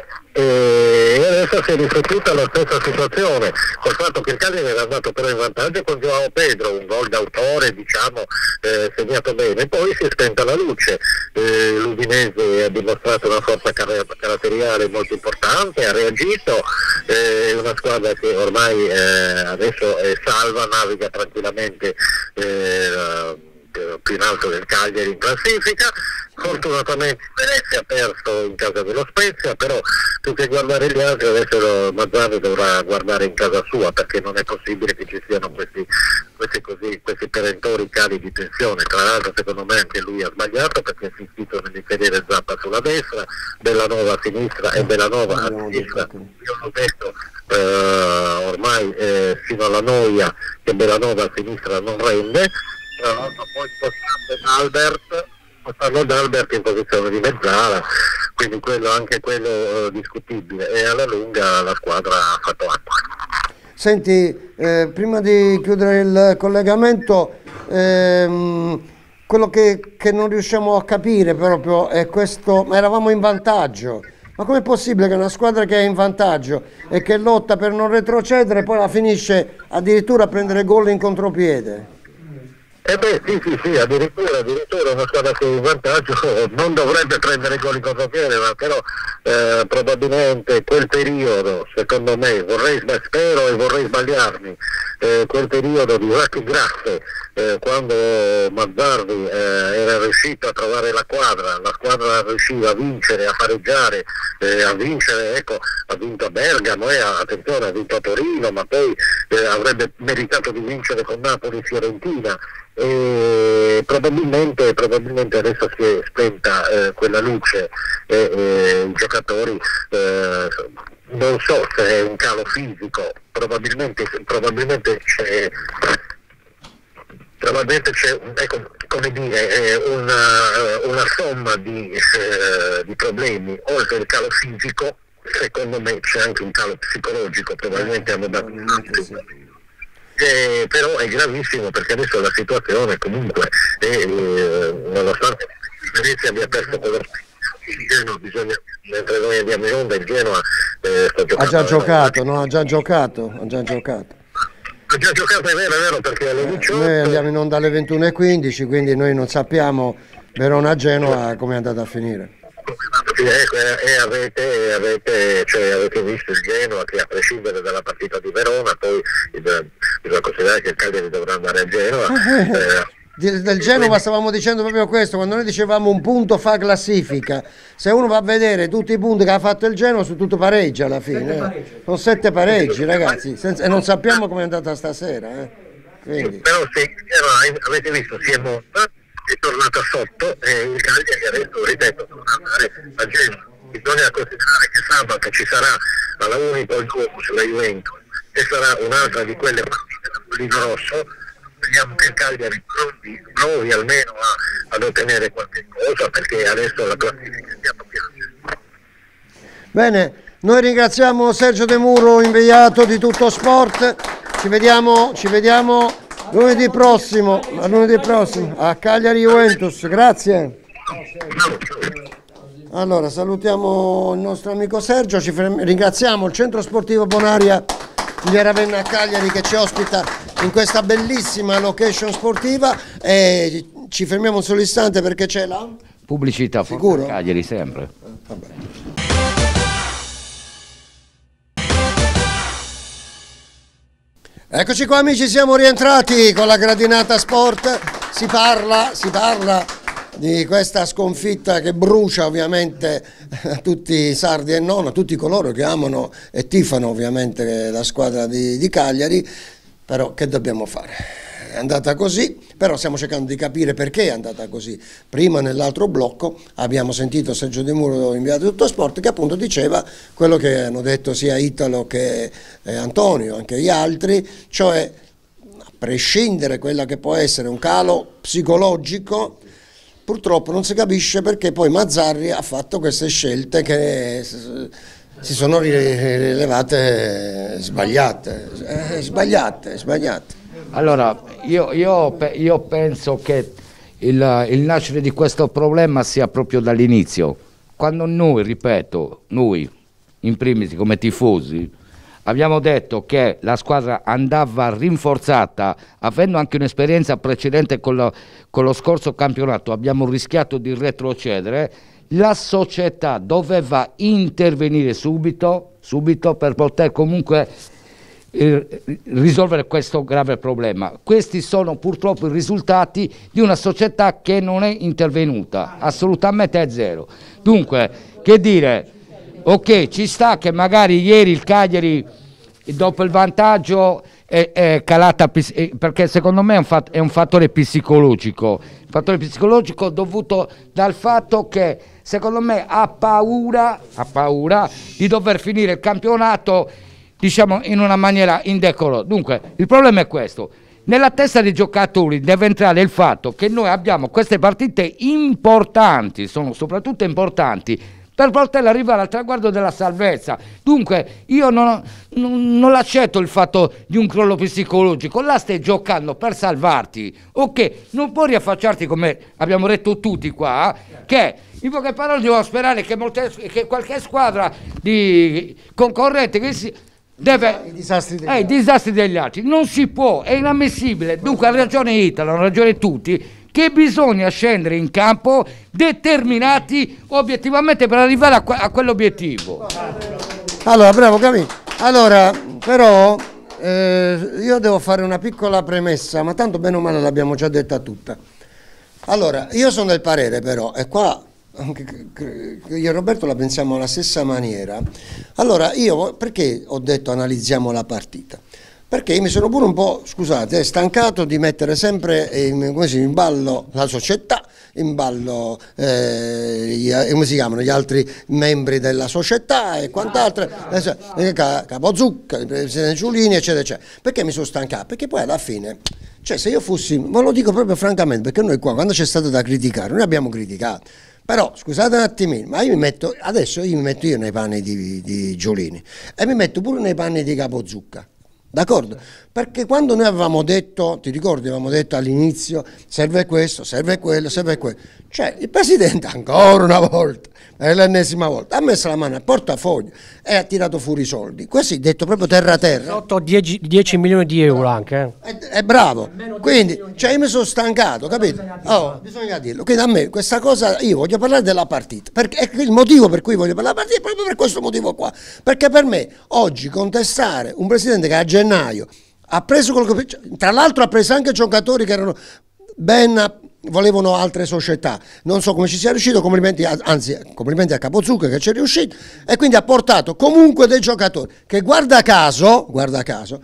[SPEAKER 14] E adesso si è ripetuta la stessa situazione, col fatto che il Cagliari era andato però in vantaggio con Joao Pedro, un gol d'autore, diciamo, eh, segnato bene, poi si è spenta la luce. eh, l'Udinese ha dimostrato una forza car- caratteriale molto importante, ha reagito, è eh, una squadra che ormai eh, adesso è salva, naviga tranquillamente eh, più in alto del Cagliari in classifica. Fortunatamente Venezia ha perso in casa dello Spezia, però più che guardare gli altri adesso Mazzarri dovrà guardare in casa sua, perché non è possibile che ci siano questi, questi, così, questi perentori cali di tensione. Tra l'altro secondo me anche lui ha sbagliato, perché ha insistito nell'inserire Zappa sulla destra, Bellanova a sinistra e Bellanova a sinistra. Io l'ho detto eh, ormai eh, fino alla noia che Bellanova a sinistra non rende. Tra l'altro poi spostando Albert Parlo d'Albert in posizione di mezzala, quindi quello, anche quello eh, discutibile, e alla lunga la squadra ha fatto acqua.
[SPEAKER 1] Senti, eh, prima di chiudere il collegamento, ehm, quello che, che non riusciamo a capire proprio è questo, ma eravamo in vantaggio, ma com'è possibile che una squadra che è in vantaggio e che lotta per non retrocedere poi la finisce addirittura a prendere gol in contropiede?
[SPEAKER 14] Eh beh, sì, sì, sì, addirittura, addirittura una squadra che in vantaggio non dovrebbe prendere gol in contropiede, ma però eh, probabilmente quel periodo, secondo me, vorrei spero e vorrei sbagliarmi, eh, quel periodo di vacche grasse, eh, quando Mazzarri eh, era riuscito a trovare la quadra, la squadra riusciva a vincere, a pareggiare, eh, a vincere, ecco, ha vinto a Bergamo, eh, attenzione, ha vinto a Torino, ma poi eh, avrebbe meritato di vincere con Napoli e Fiorentina. E probabilmente, probabilmente adesso si è spenta eh, quella luce e eh, i giocatori eh, non so se è un calo fisico, probabilmente, probabilmente c'è probabilmente c'è ecco, come dire, una, una somma di, eh, di problemi. Oltre al calo fisico, secondo me c'è anche un calo psicologico, probabilmente hanno dato Eh, però è gravissimo, perché adesso la situazione comunque è, eh, nonostante Venezia abbia perso con lo il Genoa bisogna, mentre noi andiamo in onda, il Genoa eh, sta giocando.
[SPEAKER 1] Ha già giocato, no? Ha già giocato, ha già giocato.
[SPEAKER 14] Ha già giocato, è vero, è vero, perché alle diciotto...
[SPEAKER 1] Noi andiamo in onda alle ventuno e quindici, quindi noi non sappiamo Verona-Genoa come è andata a finire.
[SPEAKER 14] Sì, ecco, e avete, avete, cioè, avete visto il Genoa che a prescindere dalla partita di Verona, poi il, bisogna considerare che il Cagliari dovrà andare a Genoa. Eh,
[SPEAKER 1] Del Genova stavamo dicendo proprio questo, quando noi dicevamo un punto fa classifica, se uno va a vedere tutti i punti che ha fatto il Genova su tutto pareggi alla fine, eh. Sono sette pareggi ragazzi, senza, e non sappiamo come è andata stasera. Eh. Quindi.
[SPEAKER 14] Però se eh, avete visto si è morta, è tornata sotto e il Cagliari adesso, ripeto, dovrà andare a Genova. Bisogna considerare che sabato ci sarà alla Unipol Duomo sulla Juventus e sarà un'altra di quelle partite da Pallino Rosso. Speriamo che il Cagliari provi, provi almeno a, ad ottenere qualche cosa, perché adesso la classifica stiamo piangendo.
[SPEAKER 1] Bene, noi ringraziamo Sergio De Muro, inviato di Tutto Sport. Ci vediamo, ci vediamo lunedì prossimo, a lunedì prossimo a Cagliari Juventus. Grazie. Allora salutiamo il nostro amico Sergio, ci ringraziamo il Centro Sportivo Bonaria di Via Ravenna a Cagliari che ci ospita in questa bellissima location sportiva, e ci fermiamo un solo istante perché c'è la
[SPEAKER 13] pubblicità.
[SPEAKER 1] Sicuro?
[SPEAKER 13] Cagliari sempre.
[SPEAKER 1] Vabbè. Eccoci qua amici, siamo rientrati con la Gradinata Sport. Si parla, si parla di questa sconfitta che brucia ovviamente a tutti i sardi e non, a tutti coloro che amano e tifano ovviamente la squadra di, di Cagliari, però che dobbiamo fare? È andata così, però stiamo cercando di capire perché è andata così. Prima nell'altro blocco abbiamo sentito Sergio De Muro, inviato di Tutto Sport, che appunto diceva quello che hanno detto sia Italo che eh, Antonio, anche gli altri, cioè a prescindere da quello che può essere un calo psicologico, purtroppo non si capisce perché poi Mazzarri ha fatto queste scelte che si sono rilevate sbagliate, eh, sbagliate, sbagliate.
[SPEAKER 13] Allora, io, io, io penso che il, il nascere di questo problema sia proprio dall'inizio. Quando noi, ripeto, noi in primis come tifosi, abbiamo detto che la squadra andava rinforzata, avendo anche un'esperienza precedente con lo, con lo scorso campionato, abbiamo rischiato di retrocedere, la società doveva intervenire subito, subito per poter comunque eh, risolvere questo grave problema. Questi sono purtroppo i risultati di una società che non è intervenuta, assolutamente è zero. Dunque, che dire... Ok, ci sta che magari ieri il Cagliari dopo il vantaggio è, è calata, perché secondo me è un, fat, è un fattore psicologico, un fattore psicologico dovuto dal fatto che secondo me ha paura, ha paura di dover finire il campionato, diciamo, in una maniera indecorosa. Dunque, il problema è questo. Nella testa dei giocatori deve entrare il fatto che noi abbiamo queste partite importanti, sono soprattutto importanti, per poter arrivare al traguardo della salvezza. Dunque io non, non, non accetto il fatto di un crollo psicologico, là stai giocando per salvarti, ok? Non puoi riaffacciarti, come abbiamo detto tutti qua, che in poche parole devo sperare che, molte, che qualche squadra di concorrente che si... deve
[SPEAKER 1] i disastri degli,
[SPEAKER 13] eh, i disastri degli altri, non si può, è inammissibile. Dunque ha ragione Italo, hanno ragione tutti, che bisogna scendere in campo determinati obiettivamente per arrivare a, que a quell'obiettivo.
[SPEAKER 1] Allora, bravo, capito. Allora, però eh, io devo fare una piccola premessa, ma tanto bene o male l'abbiamo già detta tutta. Allora, io sono del parere però, e qua io e Roberto la pensiamo alla stessa maniera. Allora, io perché ho detto analizziamo la partita? Perché io mi sono pure un po', scusate, stancato di mettere sempre in, come si, in ballo la società, in ballo eh, gli, come si chiamano, gli altri membri della società e quant'altro, eh, Capozucca, il presidente Giulini, eccetera, eccetera. Perché mi sono stancato? Perché poi alla fine, cioè se io fossi, ve lo dico proprio francamente, perché noi qua quando c'è stato da criticare, noi abbiamo criticato. Però scusate un attimino, ma io mi metto, adesso io mi metto io nei panni di, di Giulini e mi metto pure nei panni di Capozucca. d'accordo? Perché quando noi avevamo detto, ti ricordi, avevamo detto all'inizio serve questo, serve quello, serve quello, cioè il presidente ancora una volta, è l'ennesima volta, ha messo la mano al portafoglio e ha tirato fuori i soldi, così detto proprio terra terra.
[SPEAKER 3] Sotto dieci milioni di euro anche. Eh.
[SPEAKER 1] È, è bravo, quindi cioè io mi sono stancato, capito? Oh, bisogna dirlo, quindi a me questa cosa, io voglio parlare della partita, perché è il motivo per cui voglio parlare della partita è proprio per questo motivo qua, perché per me oggi contestare un presidente che a gennaio ha preso quello che, tra l'altro ha preso anche giocatori che erano ben, volevano altre società, non so come ci sia riuscito, complimenti, anzi complimenti a Capozucca che ci è riuscito, e quindi ha portato comunque dei giocatori che guarda caso, guarda caso,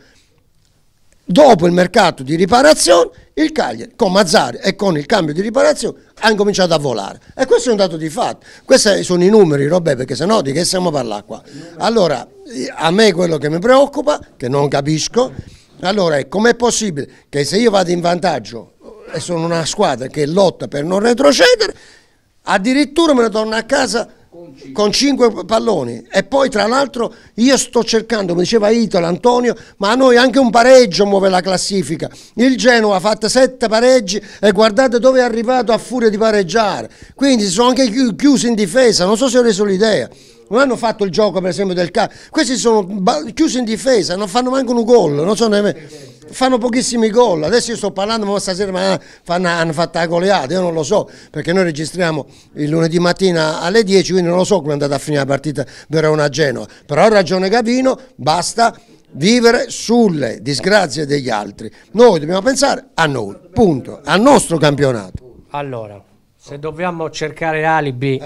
[SPEAKER 1] dopo il mercato di riparazione il Cagliari con Mazzarri e con il cambio di riparazione ha incominciato a volare, e questo è un dato di fatto, questi sono i numeri, Robè, perché sennò di che stiamo a parlare qua? Allora a me quello che mi preoccupa, che non capisco, allora è com'è possibile che se io vado in vantaggio e sono una squadra che lotta per non retrocedere, addirittura me ne torno a casa con cinque palloni, e poi tra l'altro io sto cercando, come diceva Italo Antonio, ma a noi anche un pareggio muove la classifica. Il Genoa ha fatto sette pareggi e guardate dove è arrivato a furia di pareggiare, quindi si sono anche chiusi in difesa, non so se ho reso l'idea. Non hanno fatto il gioco per esempio del calcio, questi sono chiusi in difesa, non fanno manco un gol, non so nemmeno, fanno pochissimi gol. Adesso io sto parlando, ma stasera ma fanno, hanno fatto la goleata, io non lo so, perché noi registriamo il lunedì mattina alle dieci, quindi non lo so come è andata a finire la partita Verona-Genoa, però ha ragione Gavino, basta vivere sulle disgrazie degli altri, noi dobbiamo pensare a noi, punto, al nostro campionato.
[SPEAKER 3] Allora, se dobbiamo cercare alibi,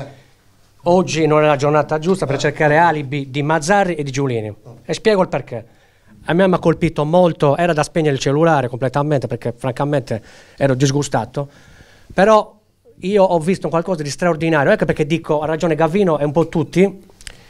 [SPEAKER 3] oggi non è la giornata giusta per cercare alibi di Mazzarri e di Giulini, e spiego il perché. A me mi ha colpito molto, era da spegnere il cellulare completamente perché francamente ero disgustato, però io ho visto qualcosa di straordinario, ecco perché dico, ha ragione Gavino e un po' tutti,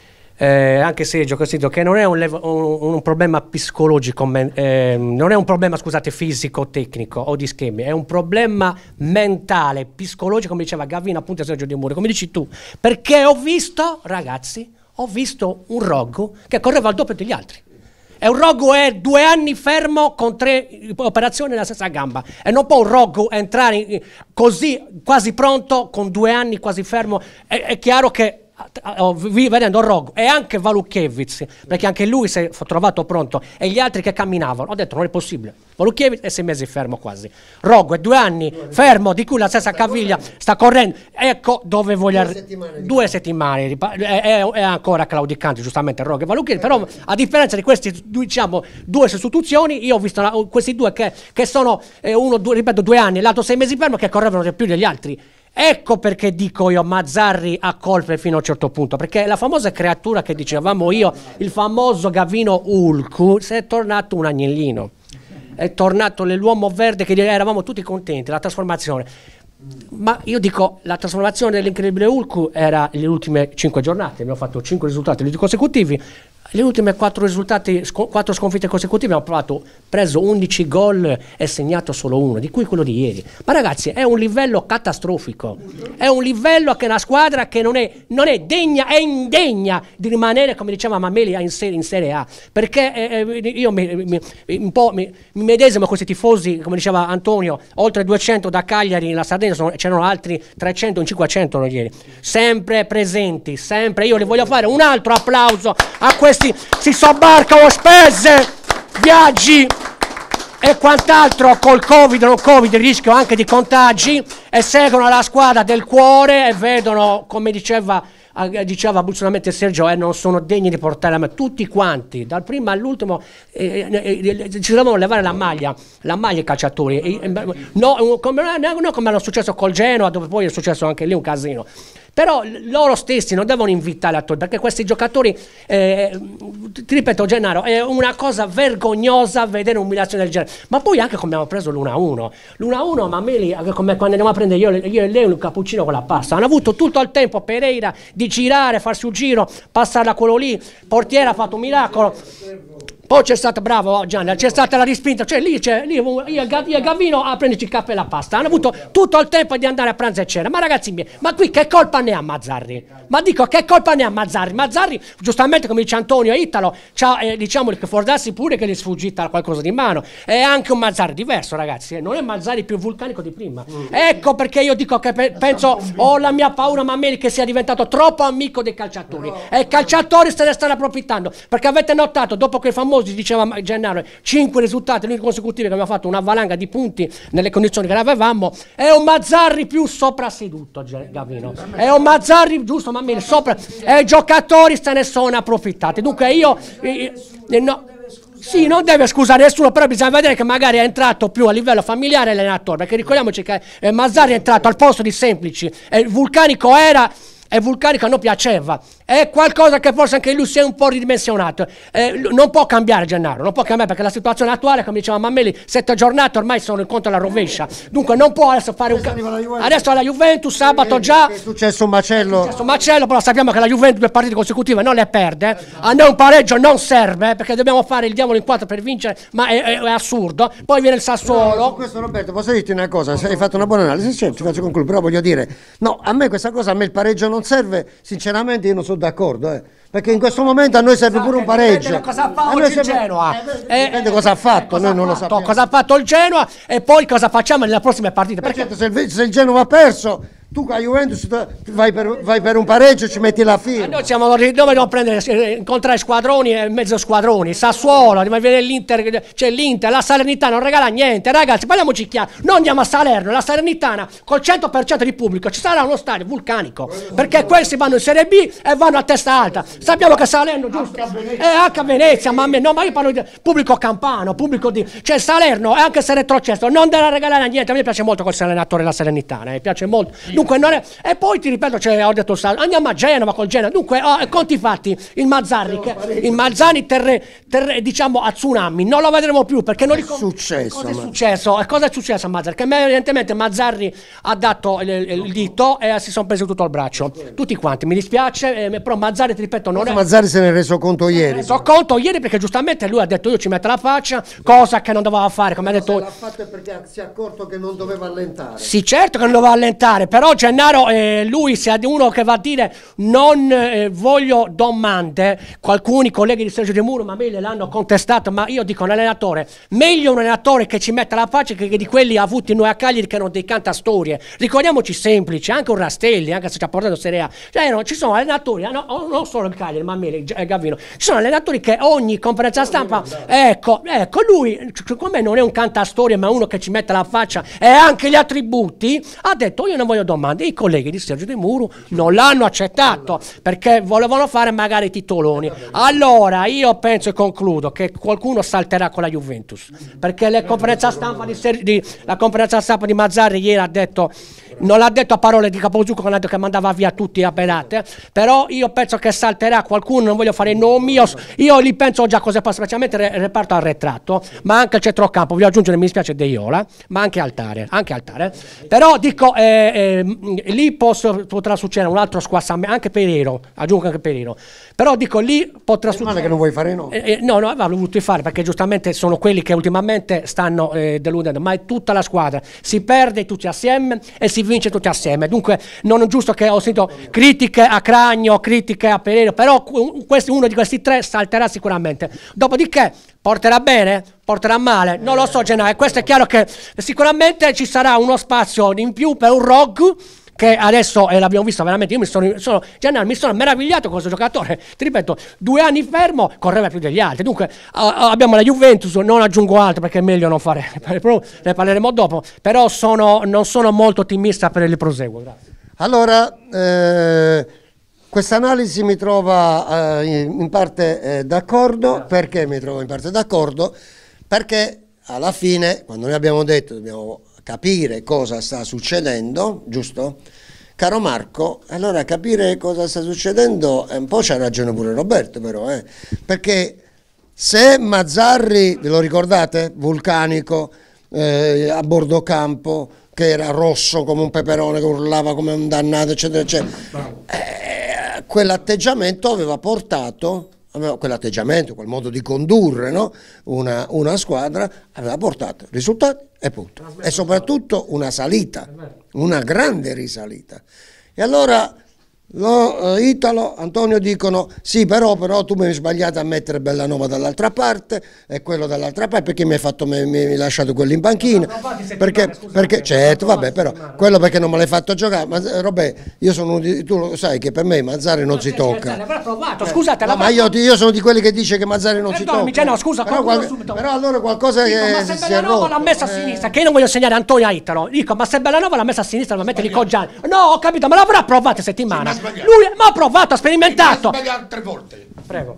[SPEAKER 3] eh, anche Sergio, che non è un, un, un problema psicologico, eh, non è un problema, scusate, fisico, tecnico o di schemi, è un problema mentale, psicologico, come diceva Gavino appunto a Sergio Di Muro, come dici tu, perché ho visto, ragazzi, ho visto un Roggu che correva al doppio degli altri. E un Roggu è due anni fermo con tre operazioni nella stessa gamba, e non può un Roggu entrare così quasi pronto con due anni quasi fermo. È, è chiaro che vedendo Roggu e anche Walukiewicz, perché anche lui si è trovato pronto, e gli altri che camminavano, ho detto non è possibile. Walukiewicz è sei mesi fermo quasi, Roggu è due anni fermo, di cui la stessa caviglia sta correndo, ecco dove voglio due settimane, due settimane è, è, è ancora claudicante giustamente Roggu e Walukiewicz, però a differenza di questi diciamo due sostituzioni, io ho visto la, questi due che, che sono eh, uno due, ripeto due anni, l'altro sei mesi fermo, che correvano di più degli altri. Ecco perché dico io Mazzarri a colpe fino a un certo punto, perché la famosa creatura che dicevamo io, il famoso Gavino Ulcu, si è tornato un agnellino, è tornato l'uomo verde che eravamo tutti contenti, la trasformazione. Ma io dico, la trasformazione dell'incredibile Ulcu era le ultime cinque giornate, abbiamo fatto cinque risultati consecutivi. Le ultime quattro risultati, quattro sconfitte consecutive, abbiamo provato, preso undici gol e segnato solo uno, di cui quello di ieri. Ma ragazzi, è un livello catastrofico, è un livello che è una squadra che non è, non è degna, è indegna di rimanere, come diceva Mameli, in serie, in serie A, perché eh, io mi, mi, un po' mi, mi medesimo questi tifosi, come diceva Antonio, oltre duecento da Cagliari nella Sardegna, c'erano altri trecento in cinquecento ieri, sempre presenti, sempre. Io le voglio fare un altro applauso a questi, si sobbarcano spese, viaggi e quant'altro col Covid, non Covid, il rischio anche di contagi, e seguono la squadra del cuore e vedono, come diceva diceva solamente Sergio, eh, non sono degni di portare la maglia, tutti quanti, dal primo all'ultimo, eh, eh, ci dovevano levare la maglia, la maglia ai calciatori, eh, no, come, non come era successo col Genoa, dove poi è successo anche lì un casino. Però loro stessi non devono invitare attori, perché questi giocatori, eh, ti ripeto Gennaro, è una cosa vergognosa vedere un'umiliazione del genere. Ma poi anche come abbiamo preso l'uno a uno, l'uno a uno, Mameli, come quando andiamo a prendere io, io e lei un cappuccino con la pasta, hanno avuto tutto il tempo Pereira di girare, farsi un giro, passarla a quello lì, portiere ha fatto un miracolo. Poi c'è stata, bravo Gianni, c'è stata la rispinta, cioè lì c'è lì io e Gavino a prenderci il caffè e la pasta. Hanno avuto tutto il tempo di andare a pranzo e cena. Ma ragazzi miei, ma qui che colpa ne ha Mazzarri? Ma dico, che colpa ne ha Mazzarri? Mazzarri, giustamente come dice Antonio Italo, c'ha, eh, diciamo che può darsi pure che gli è sfuggita qualcosa di mano. È anche un Mazzarri diverso, ragazzi, eh? Non è Mazzarri più vulcanico di prima. Mm. Ecco perché io dico che pe- penso, ho la mia paura Mameli che sia diventato troppo amico dei calciatori. No. E i calciatori se ne stanno approfittando, perché avete notato, dopo che i famosi, diceva Gennaro, cinque risultati consecutivi che abbiamo fatto una valanga di punti nelle condizioni che avevamo, è un Mazzarri più soprasseduto, Gavino. È un Mazzarri, giusto, ma sopra, e i giocatori se ne sono approfittati. Dunque io, eh, eh, no, sì, non deve scusare nessuno, però bisogna vedere che magari è entrato più a livello familiare l'allenatore, perché ricordiamoci che eh, Mazzarri è entrato al posto di Semplici e il Vulcanico era e Vulcanico non piaceva, è qualcosa che forse anche lui si è un po' ridimensionato, eh, non può cambiare Gennaro, non può cambiare perché la situazione attuale, come diceva Mameli, sette giornate ormai sono incontro alla rovescia, dunque non può adesso fare un ca- adesso alla Juventus sabato già
[SPEAKER 1] è successo un macello, è
[SPEAKER 3] successo un macello, però sappiamo che la Juventus due partite consecutive non le perde, a noi un pareggio non serve perché dobbiamo fare il diavolo in quattro per vincere, ma è, è, è assurdo. Poi viene il Sassuolo.
[SPEAKER 1] No, su questo Roberto posso dirti una cosa, se hai fatto una buona analisi, certo, ti faccio concludere, però voglio dire, no, a me questa cosa, a me il pareggio non serve, sinceramente io non sono d'accordo, eh. Perché in questo momento a noi serve pure un pareggio.
[SPEAKER 3] Cosa fa oggi il Genoa?
[SPEAKER 1] Eh, dipende cosa ha fatto,
[SPEAKER 3] cosa
[SPEAKER 1] noi non
[SPEAKER 3] ha
[SPEAKER 1] lo
[SPEAKER 3] fatto,
[SPEAKER 1] sappiamo.
[SPEAKER 3] Cosa ha fatto il Genoa e poi cosa facciamo nelle prossime partite?
[SPEAKER 1] Perché certo, se, il, se il Genoa ha perso, tu con la Juventus vai per, vai per un pareggio e ci metti la firma.
[SPEAKER 3] Noi siamo dove dobbiamo prendere, incontrare squadroni e mezzo squadroni, Sassuolo, viene l'Inter, c'è l'Inter, la Salernitana non regala niente, ragazzi, parliamoci chiaro, non andiamo a Salerno, la Salernitana col cento per cento di pubblico, ci sarà uno stadio vulcanico, perché questi vanno in Serie B e vanno a testa alta, sappiamo che Salerno, giusto? È H Venezia, ma, no, ma io parlo di pubblico campano, pubblico di, cioè Salerno, e anche se retrocesso, non deve regalare niente, a me piace molto quel allenatore della Salernitana, mi piace molto. Dunque, non è, e poi ti ripeto, cioè, ho detto, andiamo a Genova col Genova. Dunque, oh, conti fatti, il Mazzarri, che, il Mazzani terre, terre, diciamo a tsunami, non lo vedremo più perché non
[SPEAKER 1] è successo.
[SPEAKER 3] Cosa è successo? Cosa è successo a Mazzarri? Che evidentemente Mazzarri ha dato il, il dito e si sono presi tutto il braccio, tutti quanti. Mi dispiace, eh, però Mazzarri, ti ripeto, non è.
[SPEAKER 1] Mazzarri se ne è reso conto ieri.
[SPEAKER 3] Ne reso conto ieri perché giustamente lui ha detto io ci metto la faccia, cosa che non doveva fare, come ha detto.
[SPEAKER 1] L'ha fatto perché si è accorto che non doveva allentare.
[SPEAKER 3] Sì, certo che non doveva allentare, però Gennaro, Eh, lui se è uno che va a dire non eh, voglio domande, alcuni colleghi di Sergio De Muro ma me l'hanno contestato, ma io dico un allenatore, meglio un allenatore che ci metta la faccia che, che di quelli avuti noi a Cagliari che non dei cantastorie, ricordiamoci semplici, anche un Rastelli, anche se ci ha portato Serie A, cioè, no, ci sono allenatori, no, non solo il Cagliari ma me e Gavino, ci sono allenatori che ogni conferenza stampa, ecco, ecco lui come non è un cantastorie ma uno che ci mette la faccia e anche gli attributi, ha detto io non voglio domande. I colleghi di Sergio De Muro non l'hanno accettato perché volevano fare magari i titoloni. Allora io penso e concludo che qualcuno salterà con la Juventus perché le conferenza stampa di, Ser- di, la conferenza stampa di Mazzarri ieri ha detto, non l'ha detto a parole di Capozucco che mandava via tutti a pedate, però io penso che salterà qualcuno, non voglio fare i nomi, io, io li penso già cosa passa, specialmente il reparto arretrato, ma anche il centrocampo, voglio aggiungere, mi dispiace De Iola, ma anche Altare, anche Altare. Però dico eh, eh, lì posso, potrà succedere un altro squassamento, anche Pereiro, aggiungo anche Pereiro, però dico lì potrà succedere.
[SPEAKER 1] Male che non vuoi fare no.
[SPEAKER 3] Eh, eh, no, no, avevo voluto fare perché giustamente sono quelli che ultimamente stanno eh, deludendo, ma è tutta la squadra, si perde tutti assieme e si vince tutti assieme, dunque non è giusto che ho sentito critiche a Cragno, critiche a Pereiro, però questo, uno di questi tre salterà sicuramente, dopodiché porterà bene, porterà male, non lo so Gennaro, questo è chiaro che sicuramente ci sarà uno spazio in più per un Rogue che adesso eh, l'abbiamo visto veramente, io mi sono, sono, Gennaro, mi sono meravigliato con questo giocatore, ti ripeto, due anni fermo, correva più degli altri, dunque uh, abbiamo la Juventus, non aggiungo altro perché è meglio non fare, ne parleremo dopo, però sono, non sono molto ottimista per il proseguo. Grazie.
[SPEAKER 1] Allora, eh, questa analisi mi trova eh, in parte eh, d'accordo, perché mi trovo in parte d'accordo? Perché alla fine, quando noi abbiamo detto dobbiamo capire cosa sta succedendo, giusto? Caro Marco, allora capire cosa sta succedendo, un po' c'ha ragione pure Roberto però, eh? Perché se Mazzarri, ve lo ricordate? Vulcanico, eh, a bordo campo, che era rosso come un peperone, che urlava come un dannato, eccetera, eccetera, eh, quell'atteggiamento aveva portato aveva quell'atteggiamento, quel modo di condurre, no? una, una squadra, aveva portato risultati e punto. E soprattutto una salita, una grande risalita. E allora lo, eh, Italo, Antonio dicono sì, però, però tu mi hai sbagliato a mettere Bellanova dall'altra parte e quello dall'altra parte, perché mi hai fatto, mi, mi hai lasciato quello in panchina, perché, perché certo, vabbè, però quello perché non me l'hai fatto giocare. Ma Robè, io sono uno di, tu lo sai che per me Mazzarri non si tocca.
[SPEAKER 3] L'avrà provato, scusate,
[SPEAKER 1] no, ma io, io sono di quelli che dice che Mazzarri non si tocca.
[SPEAKER 3] Cioè, no, scusa,
[SPEAKER 1] però, qualche, però allora qualcosa
[SPEAKER 3] dico,
[SPEAKER 1] che
[SPEAKER 3] ma se
[SPEAKER 1] si è
[SPEAKER 3] Bellanova
[SPEAKER 1] rotto
[SPEAKER 3] l'ha messa a
[SPEAKER 1] eh.
[SPEAKER 3] sinistra, che io non voglio segnare Antonio a Italo, dico, ma se Bellanova l'ha messa a sinistra la mette Nico Gianni. No, ho capito, ma l'avrà provato settimana. Lui ma ha provato, ha sperimentato.
[SPEAKER 2] Altre volte.
[SPEAKER 3] Prego.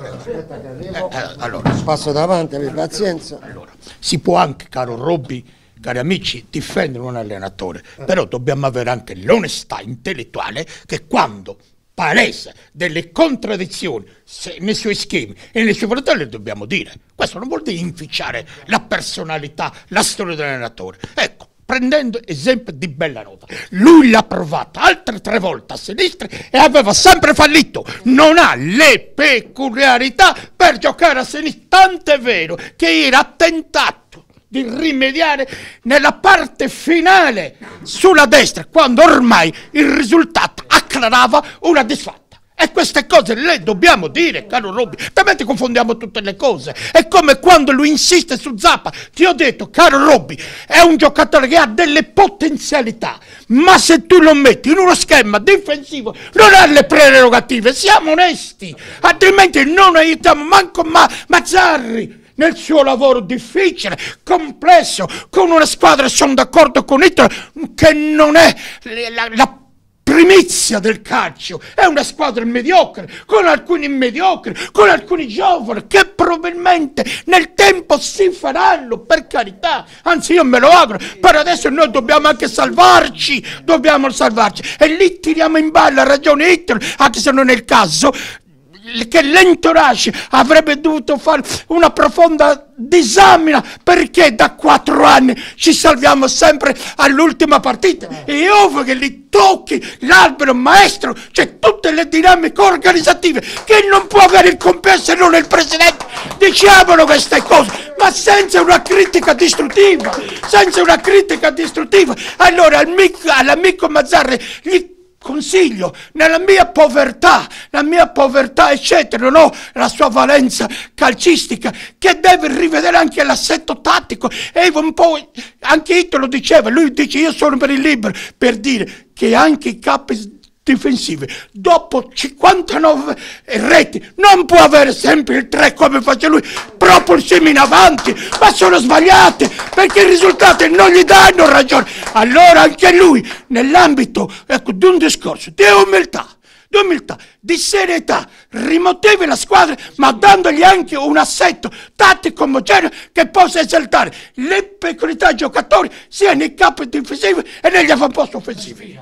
[SPEAKER 2] Eh, eh, allora,
[SPEAKER 1] passo davanti, abbi pazienza.
[SPEAKER 2] Allora, si può anche, caro Robby, cari amici, difendere un allenatore, però dobbiamo avere anche l'onestà intellettuale che quando palesa delle contraddizioni nei suoi schemi e nei suoi fratelli dobbiamo dire. Questo non vuol dire inficiare la personalità, la storia dell'allenatore. Ecco, prendendo esempio di Bellanova, lui l'ha provata altre tre volte a sinistra e aveva sempre fallito, non ha le peculiarità per giocare a sinistra, tant'è vero che era tentato di rimediare nella parte finale sulla destra, quando ormai il risultato acclarava una disfatta. E queste cose le dobbiamo dire, caro Robby, veramente confondiamo tutte le cose. È come quando lui insiste su Zappa. Ti ho detto, caro Robby, è un giocatore che ha delle potenzialità, ma se tu lo metti in uno schema difensivo non ha le prerogative, siamo onesti, altrimenti non aiutiamo manco ma Mazzarri nel suo lavoro difficile, complesso, con una squadra, sono d'accordo con Italo, che non è la, la primizia del calcio, è una squadra mediocre, con alcuni mediocri, con alcuni giovani che probabilmente nel tempo si faranno, per carità, anzi io me lo auguro, per adesso noi dobbiamo anche salvarci, dobbiamo salvarci, e lì tiriamo in ballo, ha ragione Italo, anche se non è il caso, che l'entourage avrebbe dovuto fare una profonda disamina, perché da quattro anni ci salviamo sempre all'ultima partita. È ovvio che li tocchi l'albero maestro, cioè tutte le dinamiche organizzative che non può avere il compenso e non il presidente. Diciamolo queste cose, ma senza una critica distruttiva, senza una critica distruttiva. Allora all'amico Mazzarri gli consiglio, nella mia povertà, la mia povertà eccetera, non ho la sua valenza calcistica, che deve rivedere anche l'assetto tattico, e un po' anche Italo diceva, lui dice io sono per il libero, per dire che anche i capi difensivi dopo cinquantanove reti non può avere sempre il tre come face lui, propulsione in avanti, ma sono sbagliate perché i risultati non gli danno ragione. Allora anche lui nell'ambito, ecco, di un discorso di umiltà, di umiltà, di serietà, rimotivi la squadra, ma dandogli anche un assetto tattico omogeneo che possa esaltare le peculiarità dei giocatori sia nei campi difensivi e negli avamposti offensivi.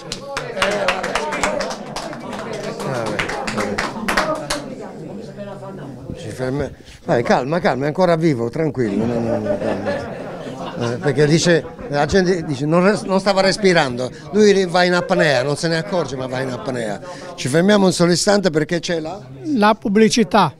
[SPEAKER 1] Vai, calma, calma, è ancora vivo, tranquillo. No, no, no, calma. Eh, perché dice, la gente dice non, res, non stava respirando, lui va in apnea, non se ne accorge, ma va in apnea. Ci fermiamo un solo istante perché c'è la...
[SPEAKER 11] La pubblicità.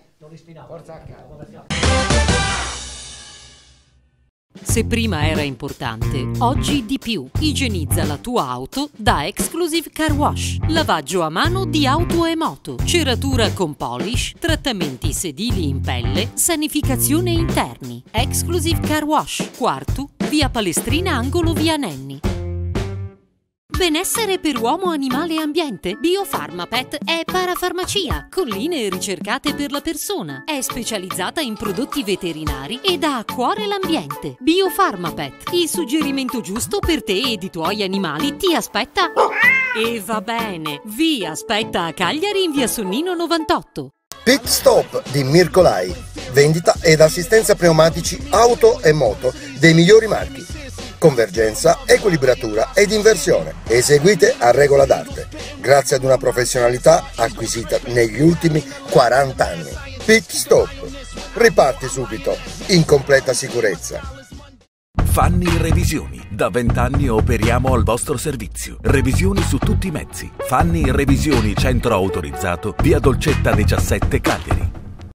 [SPEAKER 9] Se prima era importante, oggi di più. Igienizza la tua auto da Exclusive Car Wash. Lavaggio a mano di auto e moto. Ceratura con polish, trattamenti sedili in pelle, sanificazione interni. Exclusive Car Wash. Quartu, via Palestrina, angolo via Nenni. Benessere per uomo, animale e ambiente. Biofarmapet è parafarmacia, con linee ricercate per la persona. È specializzata in prodotti veterinari ed ha a cuore l'ambiente. Biofarmapet, il suggerimento giusto per te ed i tuoi animali ti aspetta. E va bene, vi aspetta a Cagliari in via Sonnino novantotto.
[SPEAKER 15] Pit Stop di Mircolai. Vendita ed assistenza pneumatici auto e moto dei migliori marchi. Convergenza, equilibratura ed inversione, eseguite a regola d'arte, grazie ad una professionalità acquisita negli ultimi quaranta anni. Pit Stop, riparti subito, in completa sicurezza.
[SPEAKER 8] Fanni Revisioni. Da vent'anni operiamo al vostro servizio. Revisioni su tutti i mezzi. Fanni Revisioni, centro autorizzato, via Dolcetta diciassette, Cagliari.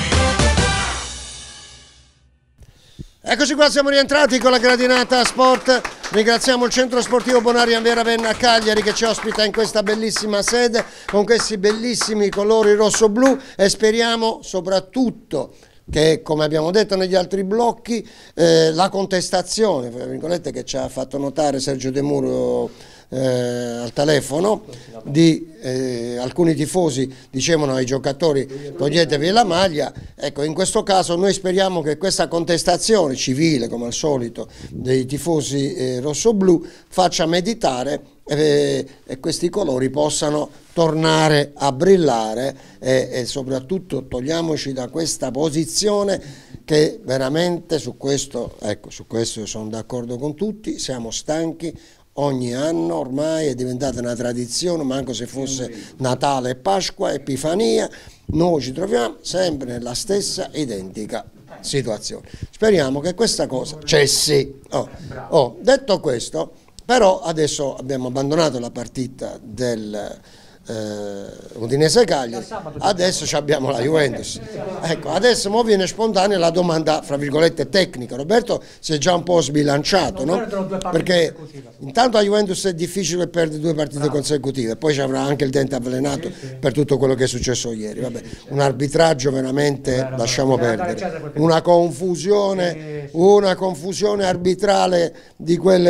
[SPEAKER 1] Eccoci qua, siamo rientrati con la gradinata sport. Ringraziamo il centro sportivo Bonaria in via Ravenna a Cagliari che ci ospita in questa bellissima sede con questi bellissimi colori rosso-blu e speriamo soprattutto che, come abbiamo detto negli altri blocchi, eh, la contestazione, tra virgolette, che ci ha fatto notare Sergio De Muro eh, al telefono, di eh, alcuni tifosi dicevano ai giocatori toglietevi la maglia. Ecco, in questo caso noi speriamo che questa contestazione civile, come al solito, dei tifosi eh, rossoblu faccia meditare e, e questi colori possano tornare a brillare e, e soprattutto togliamoci da questa posizione che veramente su questo, ecco, su questo io sono d'accordo con tutti, siamo stanchi. Ogni anno ormai è diventata una tradizione, manco se fosse Natale, Pasqua, Epifania, noi ci troviamo sempre nella stessa identica situazione. Speriamo che questa cosa cessi. Oh, oh, detto questo, però adesso abbiamo abbandonato la partita del eh, Udinese Cagliari, adesso abbiamo la Juventus. Ecco, adesso mo viene spontanea la domanda, fra virgolette, tecnica. Roberto si è già un po' sbilanciato, no? Perché intanto a Juventus è difficile perdere due partite consecutive, poi ci avrà anche il dente avvelenato per tutto quello che è successo ieri. Vabbè, un arbitraggio veramente, lasciamo perdere, una confusione, una confusione arbitrale di quelle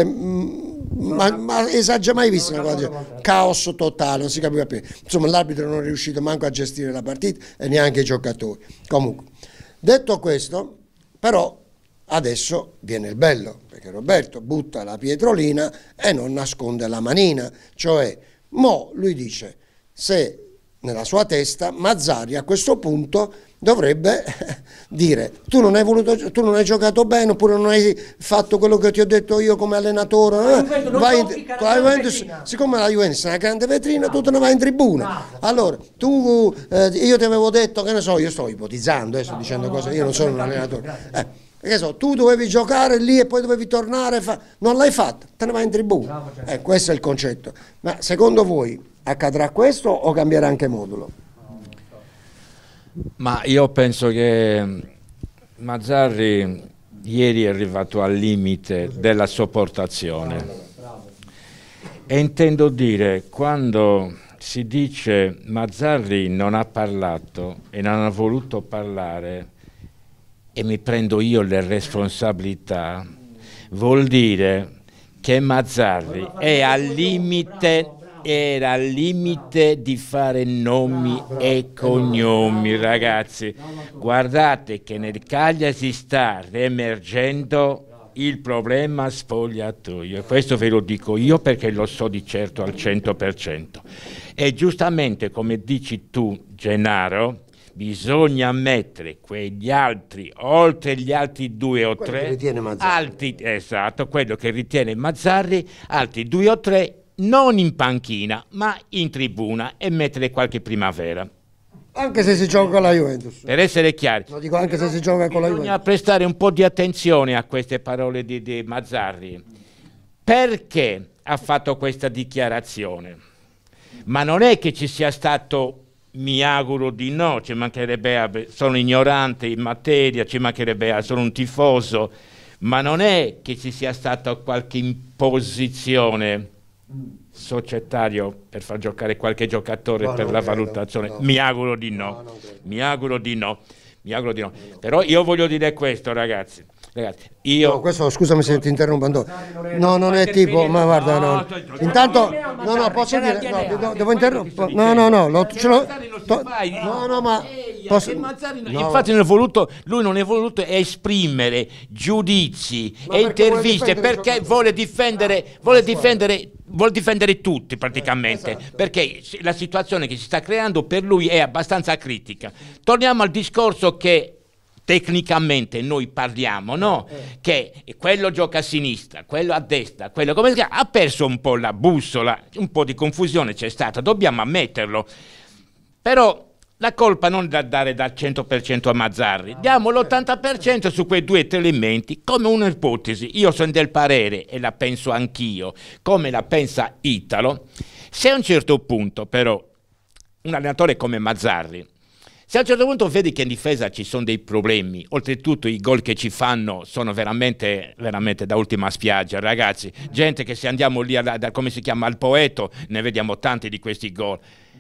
[SPEAKER 1] ma, ma esagera mai visto una cosa, caos totale, non si capiva più. Insomma, l'arbitro non è riuscito manco a gestire la partita e neanche i giocatori. Comunque, detto questo, però adesso viene il bello, perché Roberto butta la pietrolina e non nasconde la manina, cioè mo lui dice se nella sua testa Mazzarri a questo punto dovrebbe dire tu non hai voluto, tu non hai giocato bene oppure non hai fatto quello che ti ho detto io come allenatore, eh? Vai in, la Juventus, siccome la Juventus è una grande vetrina tu te ne vai in tribuna, allora tu eh, io ti avevo detto, che ne so, io sto ipotizzando, eh, sto dicendo cose, io non sono un allenatore, eh, che so, tu dovevi giocare lì e poi dovevi tornare, fa... non l'hai fatto, te ne vai in tribuna, eh, questo è il concetto. Ma secondo voi accadrà questo o cambierà anche modulo?
[SPEAKER 4] Ma io penso che Mazzarri ieri è arrivato al limite della sopportazione e intendo dire, quando si dice Mazzarri non ha parlato e non ha voluto parlare e mi prendo io le responsabilità, vuol dire che Mazzarri è al limite, era al limite di fare nomi e cognomi, ragazzi. Guardate che nel Cagliari si sta riemergendo il problema spogliatoio, questo ve lo dico io perché lo so di certo al cento per cento. E giustamente, come dici tu, Gennaro, bisogna mettere quegli altri, oltre gli altri due o quello tre, altri, esatto, quello che ritiene Mazzarri, altri due o tre, non in panchina, ma in tribuna e mettere qualche primavera.
[SPEAKER 1] Anche se si gioca con la Juventus.
[SPEAKER 4] Per essere chiari.
[SPEAKER 1] Lo dico anche se si gioca con la Juventus.
[SPEAKER 4] Bisogna prestare un po' di attenzione a queste parole di, di Mazzarri. Perché ha fatto questa dichiarazione? Ma non è che ci sia stato... Mi auguro di no, ci mancherebbe, sono ignorante in materia, ci mancherebbe, sono un tifoso, ma non è che ci sia stata qualche imposizione societaria per far giocare qualche giocatore no, per la credo, valutazione, no. mi auguro di no, no mi auguro di no, mi auguro di no, però io voglio dire questo, ragazzi. Ragazzi, io...
[SPEAKER 1] No, questo, scusami se ti interrompo, no, no, non è tipo, ma guarda, no, intanto, no, no, posso dire, no, devo interrompere, no, no, no, lo, ce lo, to, no, no, ma, posso,
[SPEAKER 4] no. Infatti non è voluto, lui non è voluto esprimere giudizi e interviste perché vuole difendere, vuole difendere, vuole difendere tutti praticamente, perché la situazione che si sta creando per lui è abbastanza critica. Torniamo al discorso che tecnicamente noi parliamo, no? Eh. Che quello gioca a sinistra, quello a destra, quello come si chiama, ha perso un po' la bussola, un po' di confusione c'è stata, dobbiamo ammetterlo. Però la colpa non da dare dal cento per cento a Mazzarri, diamo l'ottanta per cento su quei due elementi come un'ipotesi. Io sono del parere, e la penso anch'io, come la pensa Italo, se a un certo punto però un allenatore come Mazzarri, se a un certo punto vedi che in difesa ci sono dei problemi, oltretutto i gol che ci fanno sono veramente, veramente da ultima spiaggia, ragazzi, gente che se andiamo lì, alla, da, come si chiama, al Poeto, ne vediamo tanti di questi gol.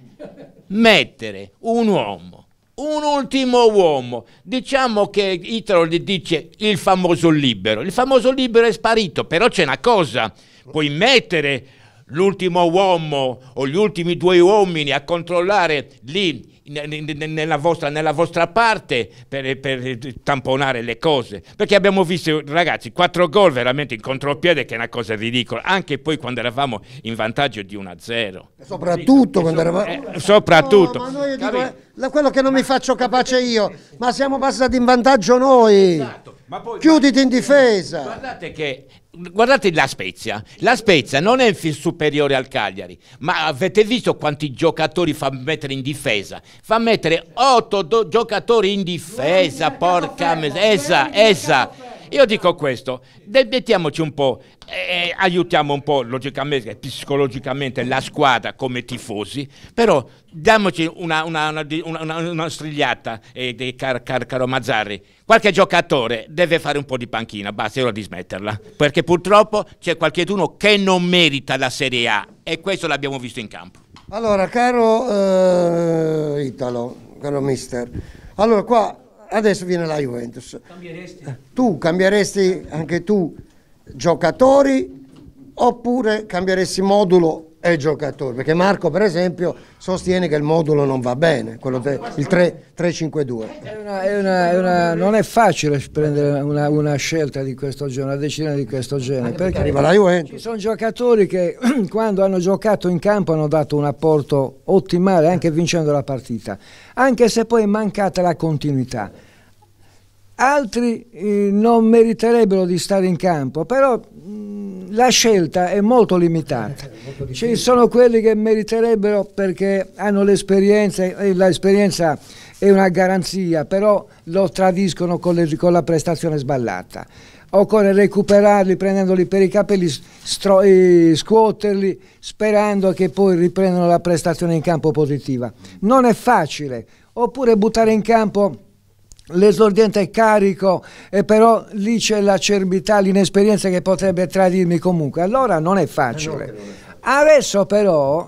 [SPEAKER 4] Mettere un uomo, un ultimo uomo, diciamo che Italo gli dice il famoso libero, il famoso libero è sparito, però c'è una cosa, puoi mettere l'ultimo uomo o gli ultimi due uomini a controllare lì nella vostra, nella vostra parte per, per tamponare le cose, perché abbiamo visto, ragazzi, quattro gol veramente in contropiede, che è una cosa ridicola, anche poi quando eravamo in vantaggio di uno a zero,
[SPEAKER 1] soprattutto
[SPEAKER 4] sì,
[SPEAKER 1] quando
[SPEAKER 4] so,
[SPEAKER 1] eravamo
[SPEAKER 4] eh, soprattutto
[SPEAKER 1] no, ma noi dico, eh, quello che non mi faccio capace io, ma siamo passati in vantaggio noi, esatto. Ma poi, chiuditi in difesa.
[SPEAKER 4] Guardate che Guardate la Spezia, la Spezia non è superiore al Cagliari, ma avete visto quanti giocatori fa mettere in difesa? Fa mettere otto giocatori in difesa, porca miseria, esa, esa. Io dico questo, mettiamoci un po', eh, aiutiamo un po' logicamente, psicologicamente la squadra come tifosi, però diamoci una, una, una, una, una strigliata, eh, car, car, caro Mazzarri. Qualche giocatore deve fare un po' di panchina, basta, io di smetterla, perché purtroppo c'è qualcuno che non merita la Serie A, e questo l'abbiamo visto in campo.
[SPEAKER 1] Allora, caro eh, Italo, caro mister, allora qua adesso viene la Juventus. Cambieresti? Tu cambieresti anche tu giocatori oppure cambieresti modulo e giocatori? Perché Marco, per esempio, sostiene che il modulo non va bene, quello de, il tre cinque due.
[SPEAKER 12] È una, è una, è una, non è facile prendere una, una scelta di questo genere, una decisione di questo genere, perché, perché
[SPEAKER 1] arriva la Juventus.
[SPEAKER 12] Ci sono giocatori che quando hanno giocato in campo hanno dato un apporto ottimale, anche vincendo la partita, anche se poi è mancata la continuità. Altri eh, non meriterebbero di stare in campo, però mh, la scelta è molto limitata. Ci sono quelli che meriterebbero perché hanno l'esperienza, e l'esperienza è una garanzia, però lo tradiscono con, le, con la prestazione sballata. Occorre recuperarli prendendoli per i capelli, stro, eh, scuoterli, sperando che poi riprendano la prestazione in campo positiva. Non è facile, oppure buttare in campo l'esordiente è carico, e però lì c'è l'acerbità, l'inesperienza che potrebbe tradirmi comunque, allora non è facile. Adesso però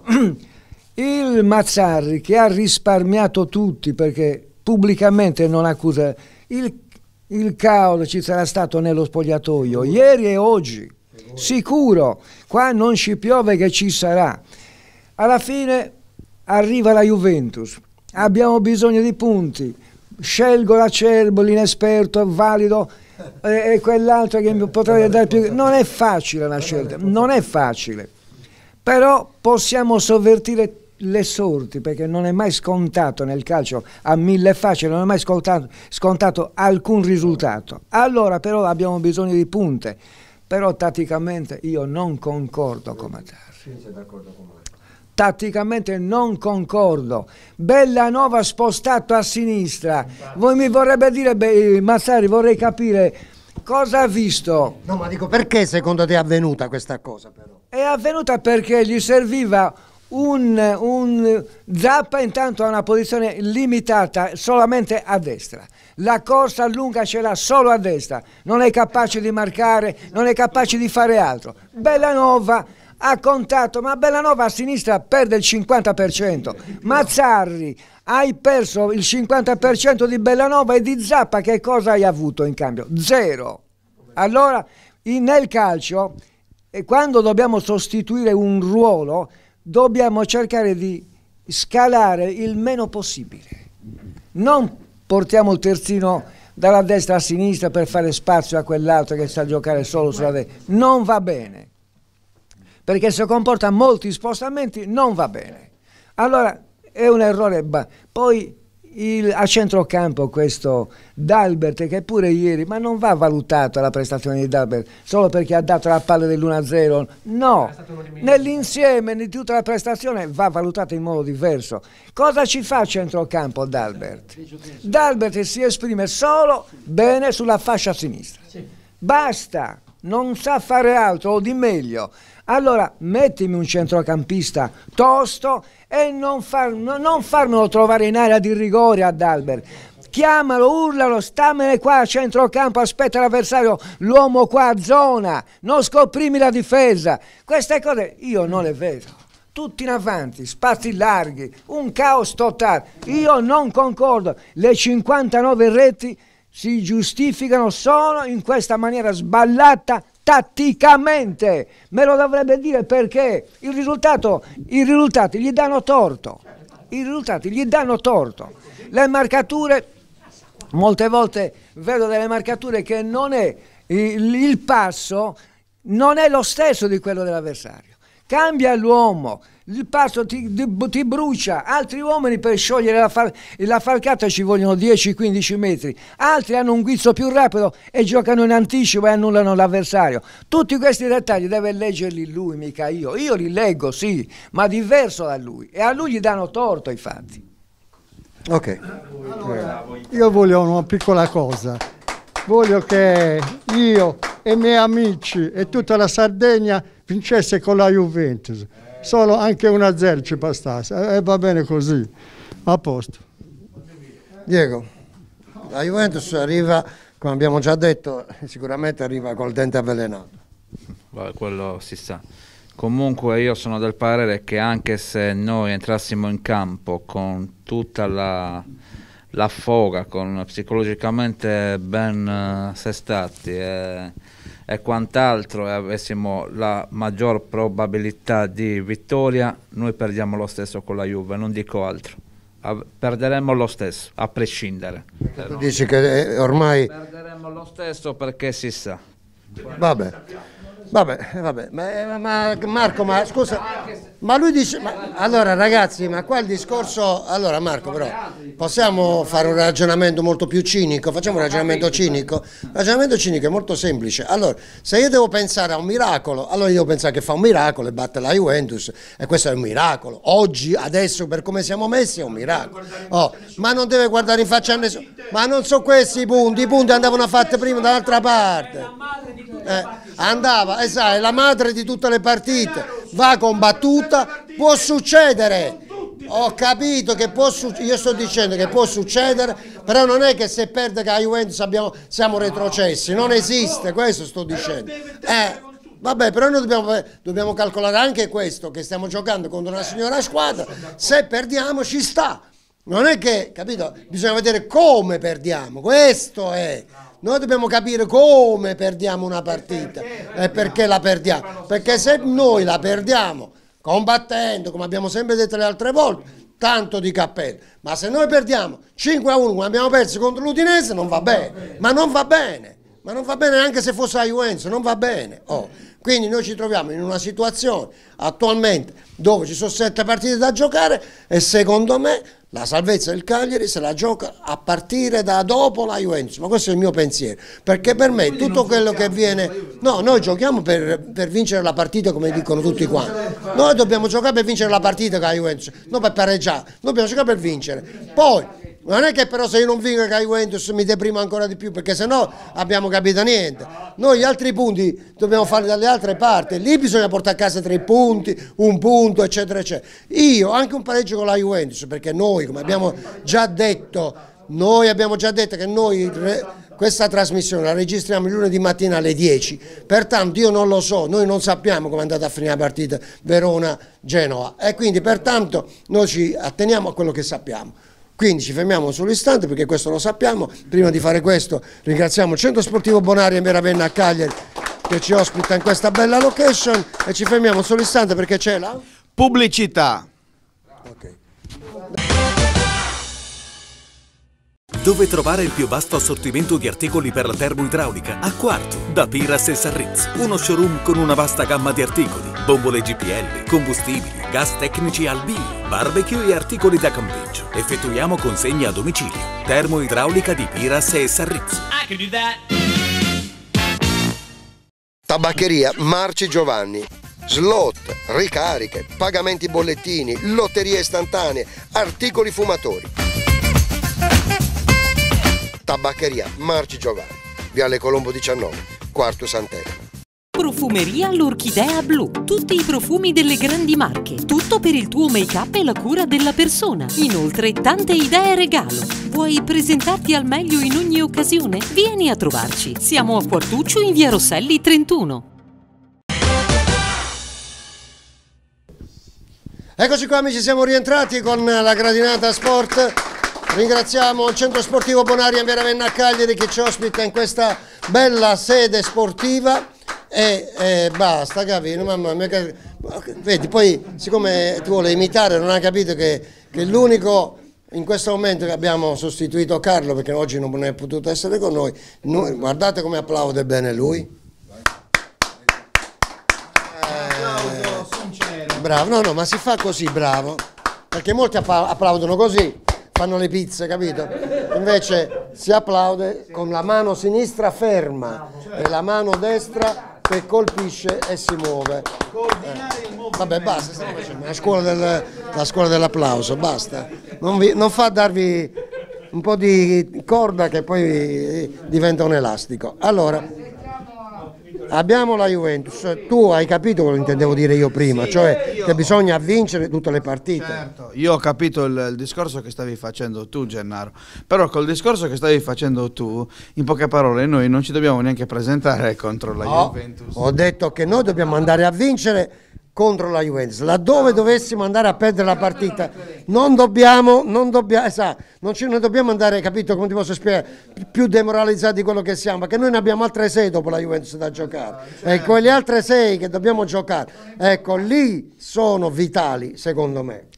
[SPEAKER 12] il Mazzarri, che ha risparmiato tutti perché pubblicamente non accusa, il, il caos ci sarà stato nello spogliatoio ieri e oggi, sicuro, qua non ci piove che ci sarà. Alla fine arriva la Juventus, abbiamo bisogno di punti, scelgo l'acerbo, l'inesperto, il valido e, e quell'altro che mi potrebbe dare più. Non è facile la scelta, non è facile, però possiamo sovvertire le sorti, perché non è mai scontato nel calcio a mille facili, non è mai scontato, scontato alcun risultato. Allora però abbiamo bisogno di punte, però tatticamente io non concordo con Mazzarri. Tatticamente non concordo. Bellanova spostato a sinistra. Voi mi vorrebbe dire, beh, Mazzarri, vorrei capire cosa ha visto.
[SPEAKER 1] No, ma dico, perché secondo te è avvenuta questa cosa però?
[SPEAKER 12] È avvenuta perché gli serviva un, un Zappa, intanto a una posizione limitata solamente a destra. La corsa lunga ce l'ha solo a destra. Non è capace di marcare, non è capace di fare altro. Bellanova ha contato, ma Bellanova a sinistra perde il cinquanta per cento. Mazzarri, hai perso il cinquanta per cento di Bellanova, e di Zappa che cosa hai avuto in cambio? Zero. Allora, in, nel calcio, e quando dobbiamo sostituire un ruolo, dobbiamo cercare di scalare il meno possibile. Non portiamo il terzino dalla destra a sinistra per fare spazio a quell'altro che sa giocare solo sulla destra. Non va bene, perché se comporta molti spostamenti non va bene. Allora è un errore. Poi il, a centrocampo questo D'Albert, che pure ieri, ma non va valutato la prestazione di D'Albert solo perché ha dato la palla dell'uno a zero, no, nell'insieme di tutta la prestazione va valutata in modo diverso. Cosa ci fa a centrocampo D'Albert? D'Albert si esprime solo bene sulla fascia sinistra, basta, non sa fare altro o di meglio. Allora mettimi un centrocampista tosto e non, far, non farmelo trovare in area di rigore ad D'Albert. Chiamalo, urlalo, stammene qua a centrocampo, aspetta l'avversario, l'uomo qua a zona, non scoprimi la difesa. Queste cose io non le vedo. Tutti in avanti, spazi larghi, un caos totale. Io non concordo. Le cinquantanove reti si giustificano solo in questa maniera sballata tatticamente. Me lo dovrebbe dire, perché il risultato, i risultati gli danno torto. I risultati gli danno torto. Le marcature, molte volte vedo delle marcature che non è il, il passo non è lo stesso di quello dell'avversario. Cambia l'uomo, il passo ti, ti brucia, altri uomini per sciogliere la, fal, la falcata ci vogliono dieci quindici metri, altri hanno un guizzo più rapido e giocano in anticipo e annullano l'avversario. Tutti questi dettagli deve leggerli lui, mica io. Io li leggo, sì, ma diverso da lui, e a lui gli danno torto i fatti.
[SPEAKER 1] Ok.
[SPEAKER 5] Allora, io voglio una piccola cosa. Voglio che io e i miei amici e tutta la Sardegna vincesse con la Juventus. Solo anche uno a zero ci bastasse. E eh, va bene così. A posto.
[SPEAKER 1] Diego, la Juventus arriva, come abbiamo già detto, sicuramente arriva col dente avvelenato.
[SPEAKER 6] Beh, quello si sa. Comunque io sono del parere che anche se noi entrassimo in campo con tutta la, la foga, con psicologicamente ben uh, sestati e, e quant'altro, e avessimo la maggior probabilità di vittoria, noi perdiamo lo stesso con la Juve, non dico altro. A, perderemo lo stesso, a prescindere.
[SPEAKER 1] Tu dici che ormai...
[SPEAKER 6] Perderemo lo stesso perché si sa.
[SPEAKER 1] Vabbè. Vabbè, vabbè, ma, ma Marco, ma scusa, ma lui dice, ma, allora ragazzi, ma qua il discorso, allora Marco però, possiamo fare un ragionamento molto più cinico, facciamo un ragionamento cinico, il ragionamento cinico è molto semplice. Allora, se io devo pensare a un miracolo, allora io devo pensare che fa un miracolo e batte la Juventus, e questo è un miracolo, oggi, adesso, per come siamo messi è un miracolo, oh, ma non deve guardare in faccia a nessuno, ma non so questi i punti, i punti andavano fatti prima dall'altra parte, eh, andava, e sai, la madre di tutte le partite, va combattuta, può succedere, ho capito che può succedere, io sto dicendo che può succedere, però non è che se perde che la Juventus abbiamo, siamo retrocessi, non esiste, questo sto dicendo. Eh, vabbè, però noi dobbiamo, dobbiamo calcolare anche questo, che stiamo giocando contro una signora squadra, se perdiamo ci sta, non è che, capito, bisogna vedere come perdiamo, questo è. Noi dobbiamo capire come perdiamo una partita e perché la perdiamo, perché se noi la perdiamo combattendo, come abbiamo sempre detto le altre volte, tanto di cappello, ma se noi perdiamo cinque a uno come abbiamo perso contro l'Udinese non va bene, ma non va bene, ma non va bene anche se fosse la Juventus, non va bene. Oh. Quindi noi ci troviamo in una situazione attualmente dove ci sono sette partite da giocare e secondo me la salvezza del Cagliari se la gioca a partire da dopo la Juventus, ma questo è il mio pensiero, perché per me tutto quello che viene, no, noi giochiamo per, per vincere la partita come dicono tutti quanti, noi dobbiamo giocare per vincere la partita con la Juventus, non per pareggiare, noi dobbiamo giocare per vincere, poi non è che però se io non vinco con la Juventus mi deprimo ancora di più, perché sennò abbiamo capito niente, noi gli altri punti dobbiamo farli dalle altre parti, lì bisogna portare a casa tre punti, un punto eccetera eccetera, io anche un pareggio con la Juventus, perché noi come abbiamo già detto, noi abbiamo già detto che noi questa trasmissione la registriamo il lunedì mattina alle dieci, pertanto io non lo so, noi non sappiamo come è andata a finire la partita Verona-Genova e quindi pertanto noi ci atteniamo a quello che sappiamo. Quindi ci fermiamo sull'istante perché questo lo sappiamo. Prima di fare questo ringraziamo il Centro Sportivo Bonaria in Via Ravenna a Cagliari che ci ospita in questa bella location e ci fermiamo sull'istante perché c'è la
[SPEAKER 7] pubblicità.
[SPEAKER 1] Okay.
[SPEAKER 8] Dove trovare il più vasto assortimento di articoli per la termoidraulica? A Quarto, da Piras e Sarriz. Uno showroom con una vasta gamma di articoli, bombole G P L, combustibili, gas tecnici Albi, barbecue e articoli da campeggio. Effettuiamo consegne a domicilio. Termoidraulica di Piras e Sarrizzi.
[SPEAKER 15] Tabaccheria Marci Giovanni. Slot, ricariche, pagamenti bollettini, lotterie istantanee, articoli fumatori. Tabaccheria Marci Giovanni, Viale Colombo diciannove, Quarto Sant'Elena.
[SPEAKER 9] Profumeria L'Orchidea Blu. Tutti i profumi delle grandi marche. Tutto per il tuo make-up e la cura della persona. Inoltre tante idee regalo. Vuoi presentarti al meglio in ogni occasione? Vieni a trovarci. Siamo a Quartuccio in via Rosselli trentuno.
[SPEAKER 1] Eccoci qua amici, siamo rientrati con la Gradinata Sport. Ringraziamo il Centro Sportivo Bonaria in via Ravenna a Cagliari che ci ospita in questa bella sede sportiva e, e basta, capito? Mamma mia, vedi, poi siccome ti vuole imitare non ha capito che, che l'unico in questo momento che abbiamo sostituito Carlo perché oggi non è potuto essere con noi, noi guardate come applaude bene lui. Bravo, no, no, ma si fa così, bravo, perché molti applaudono così, fanno le pizze, capito? Invece si applaude con la mano sinistra ferma e la mano destra che colpisce e si muove. Eh. Vabbè, basta, stiamo facendo la scuola, del, la scuola dell'applauso, basta. Non, vi, non fa darvi un po' di corda che poi diventa un elastico. Allora... abbiamo la Juventus, tu hai capito quello che intendevo dire io prima, sì, cioè io... che bisogna vincere tutte le partite.
[SPEAKER 7] Certo, io ho capito il, il discorso che stavi facendo tu Gennaro, però col discorso che stavi facendo tu, in poche parole noi non ci dobbiamo neanche presentare contro la
[SPEAKER 1] no,
[SPEAKER 7] Juventus.
[SPEAKER 1] Ho detto che noi dobbiamo andare a vincere contro la Juventus, laddove dovessimo andare a perdere la partita non dobbiamo, non dobbiamo, esatto, non ci non dobbiamo andare, capito come ti posso spiegare, più demoralizzati di quello che siamo, perché noi ne abbiamo altre sei dopo la Juventus da giocare e quelle altre sei che dobbiamo giocare, ecco lì sono vitali secondo me.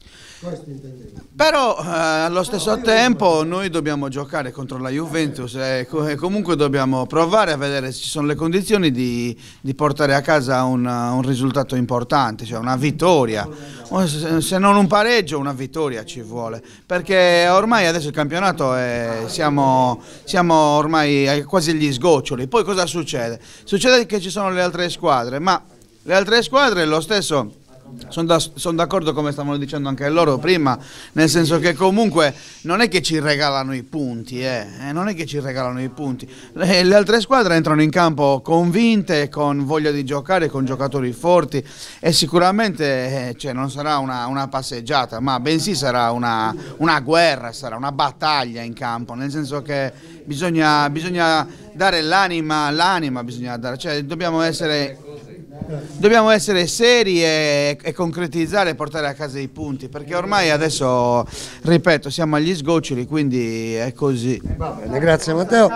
[SPEAKER 7] Però eh, allo stesso tempo noi dobbiamo giocare contro la Juventus e, co e comunque dobbiamo provare a vedere se ci sono le condizioni di, di portare a casa un, un risultato importante, cioè una vittoria, se, se non un pareggio una vittoria ci vuole, perché ormai adesso il campionato è, siamo, siamo ormai quasi agli sgoccioli. Poi cosa succede? Succede che ci sono le altre squadre, ma le altre squadre lo stesso... Sono da, son d'accordo come stavano dicendo anche loro prima, nel senso che comunque non è che ci regalano i punti, eh, eh, non è che ci regalano i punti. Le, le altre squadre entrano in campo convinte, con voglia di giocare, con giocatori forti e sicuramente eh, cioè, non sarà una, una passeggiata, ma bensì sarà una, una guerra, sarà una battaglia in campo, nel senso che bisogna, bisogna dare l'anima, l'anima bisogna dare, cioè dobbiamo essere... Dobbiamo essere seri e, e concretizzare e portare a casa i punti, perché ormai adesso, ripeto, siamo agli sgoccioli, quindi è così.
[SPEAKER 1] Va bene, grazie Matteo.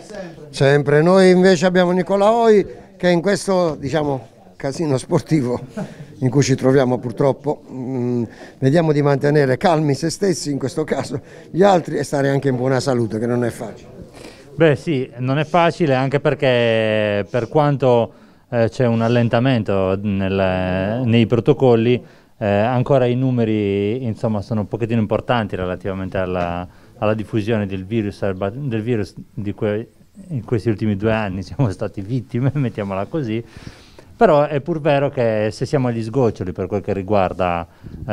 [SPEAKER 1] Sempre. Noi invece abbiamo Nicola Oi che in questo, diciamo, casino sportivo in cui ci troviamo purtroppo, mh, vediamo di mantenere calmi se stessi in questo caso, gli altri e stare anche in buona salute, che non è facile.
[SPEAKER 16] Beh sì, non è facile anche perché per quanto... Eh, c'è un allentamento nel, nei protocolli, eh, ancora i numeri insomma, sono un pochettino importanti relativamente alla, alla diffusione del virus, del virus di cui in questi ultimi due anni siamo stati vittime, mettiamola così, però è pur vero che se siamo agli sgoccioli per quel che riguarda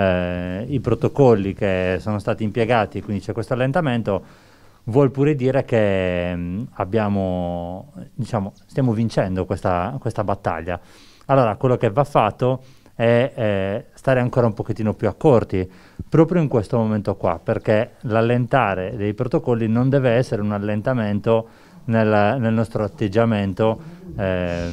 [SPEAKER 16] eh, i protocolli che sono stati impiegati, quindi c'è questo allentamento, vuol pure dire che mh, abbiamo, diciamo, stiamo vincendo questa, questa battaglia. Allora, quello che va fatto è eh, stare ancora un pochettino più accorti, proprio in questo momento qua, perché l'allentare dei protocolli non deve essere un allentamento nel, nel nostro atteggiamento eh,